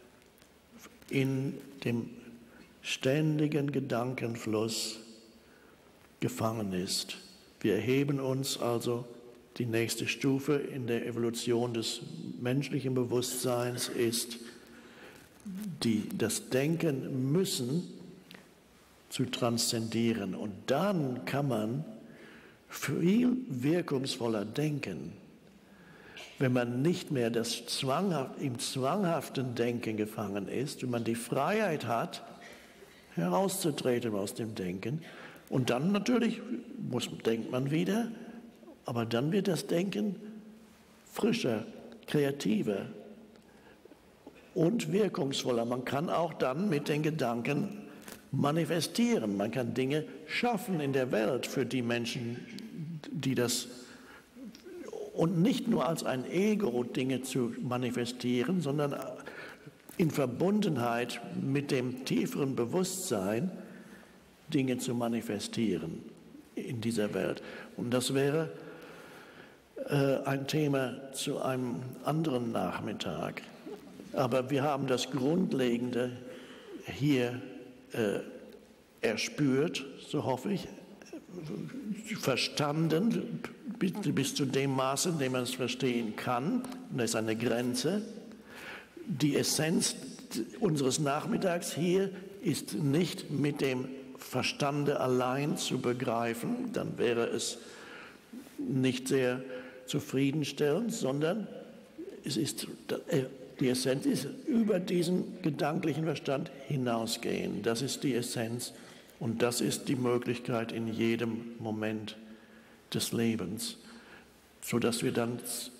in dem ständigen Gedankenfluss gefangen ist. Wir erheben uns also, die nächste Stufe in der Evolution des menschlichen Bewusstseins ist, die, das Denken müssen zu transzendieren. Und dann kann man viel wirkungsvoller denken, wenn man nicht mehr das zwanghaft, im zwanghaften Denken gefangen ist, wenn man die Freiheit hat, herauszutreten aus dem Denken. Und dann natürlich muss, denkt man wieder, aber dann wird das Denken frischer, kreativer und wirkungsvoller. Man kann auch dann mit den Gedanken manifestieren. Man kann Dinge schaffen in der Welt für die Menschen, die das, und nicht nur als ein Ego Dinge zu manifestieren, sondern in Verbundenheit mit dem tieferen Bewusstsein Dinge zu manifestieren in dieser Welt. Und das wäre äh, ein Thema zu einem anderen Nachmittag. Aber wir haben das Grundlegende hier äh, erspürt, so hoffe ich, verstanden, bis, bis zu dem Maße, in dem man es verstehen kann. Und da ist eine Grenze. Die Essenz unseres Nachmittags hier ist nicht mit dem Verstande allein zu begreifen, dann wäre es nicht sehr zufriedenstellend, sondern es ist, die Essenz ist über diesen gedanklichen Verstand hinausgehen. Das ist die Essenz und das ist die Möglichkeit in jedem Moment des Lebens, sodass wir dann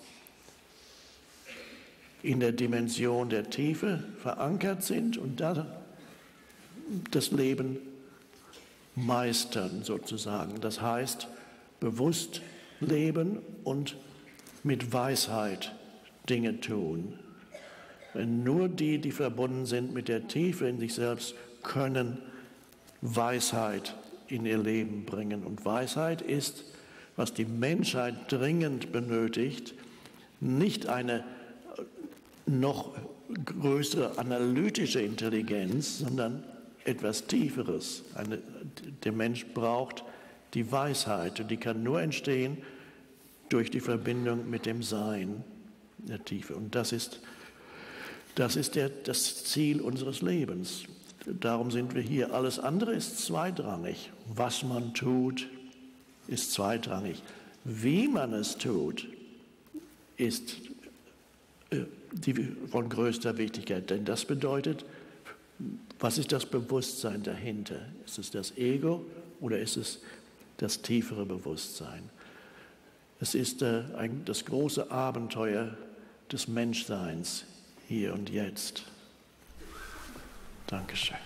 in der Dimension der Tiefe verankert sind und dann das Leben meistern sozusagen. Das heißt, bewusst leben und mit Weisheit Dinge tun. Denn nur die, die verbunden sind mit der Tiefe in sich selbst, können Weisheit in ihr Leben bringen. Und Weisheit ist, was die Menschheit dringend benötigt, nicht eine noch größere analytische Intelligenz, sondern etwas Tieferes. Eine, der Mensch braucht die Weisheit, und die kann nur entstehen durch die Verbindung mit dem Sein der Tiefe. Und das ist, das, ist der, das Ziel unseres Lebens. Darum sind wir hier. Alles andere ist zweitrangig. Was man tut, ist zweitrangig. Wie man es tut, ist die von größter Wichtigkeit. Denn das bedeutet, was ist das Bewusstsein dahinter? Ist es das Ego oder ist es das tiefere Bewusstsein? Es ist äh, ein, das große Abenteuer des Menschseins hier und jetzt. Dankeschön.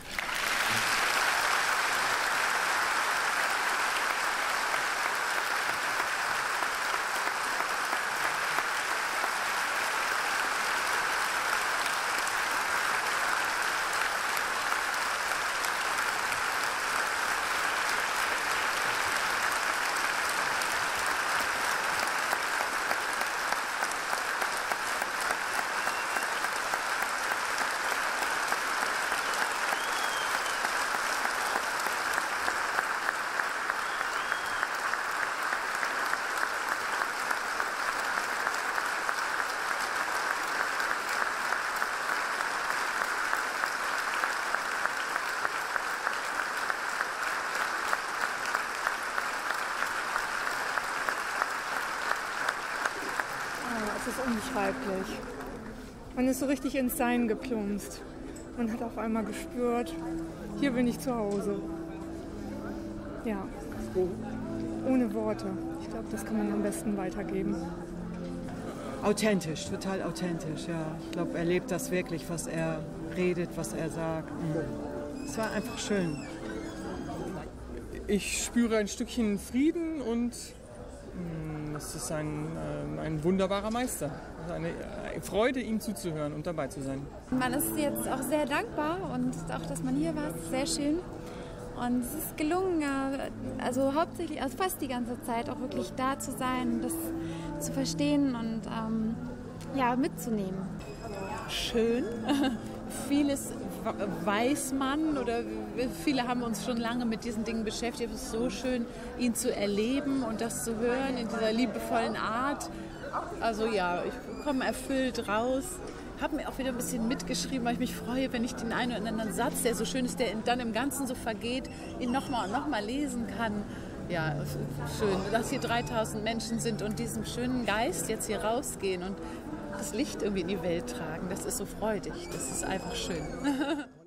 Es ist unbeschreiblich. Man ist so richtig ins Sein geplumpst. Man hat auf einmal gespürt, hier bin ich zu Hause. Ja, ohne Worte. Ich glaube, das kann man am besten weitergeben. Authentisch, total authentisch, ja. Ich glaube, er lebt das wirklich, was er redet, was er sagt. Es war einfach schön. Ich spüre ein Stückchen Frieden und es ist ein, ein wunderbarer Meister. Eine Freude, ihm zuzuhören und dabei zu sein. Man ist jetzt auch sehr dankbar und auch, dass man hier war, ist sehr schön. Und es ist gelungen, also hauptsächlich, also fast die ganze Zeit auch wirklich da zu sein, das zu verstehen und ähm, ja, mitzunehmen. Schön. Vieles weiß man oder viele haben uns schon lange mit diesen Dingen beschäftigt. Es ist so schön, ihn zu erleben und das zu hören in dieser liebevollen Art. Also ja, ich komme erfüllt raus. Habe mir auch wieder ein bisschen mitgeschrieben, weil ich mich freue, wenn ich den einen oder anderen Satz, der so schön ist, der dann im Ganzen so vergeht, ihn nochmal und nochmal lesen kann. Ja, schön, dass hier dreitausend Menschen sind und diesem schönen Geist jetzt hier rausgehen und das Licht irgendwie in die Welt tragen. Das ist so freudig, das ist einfach schön.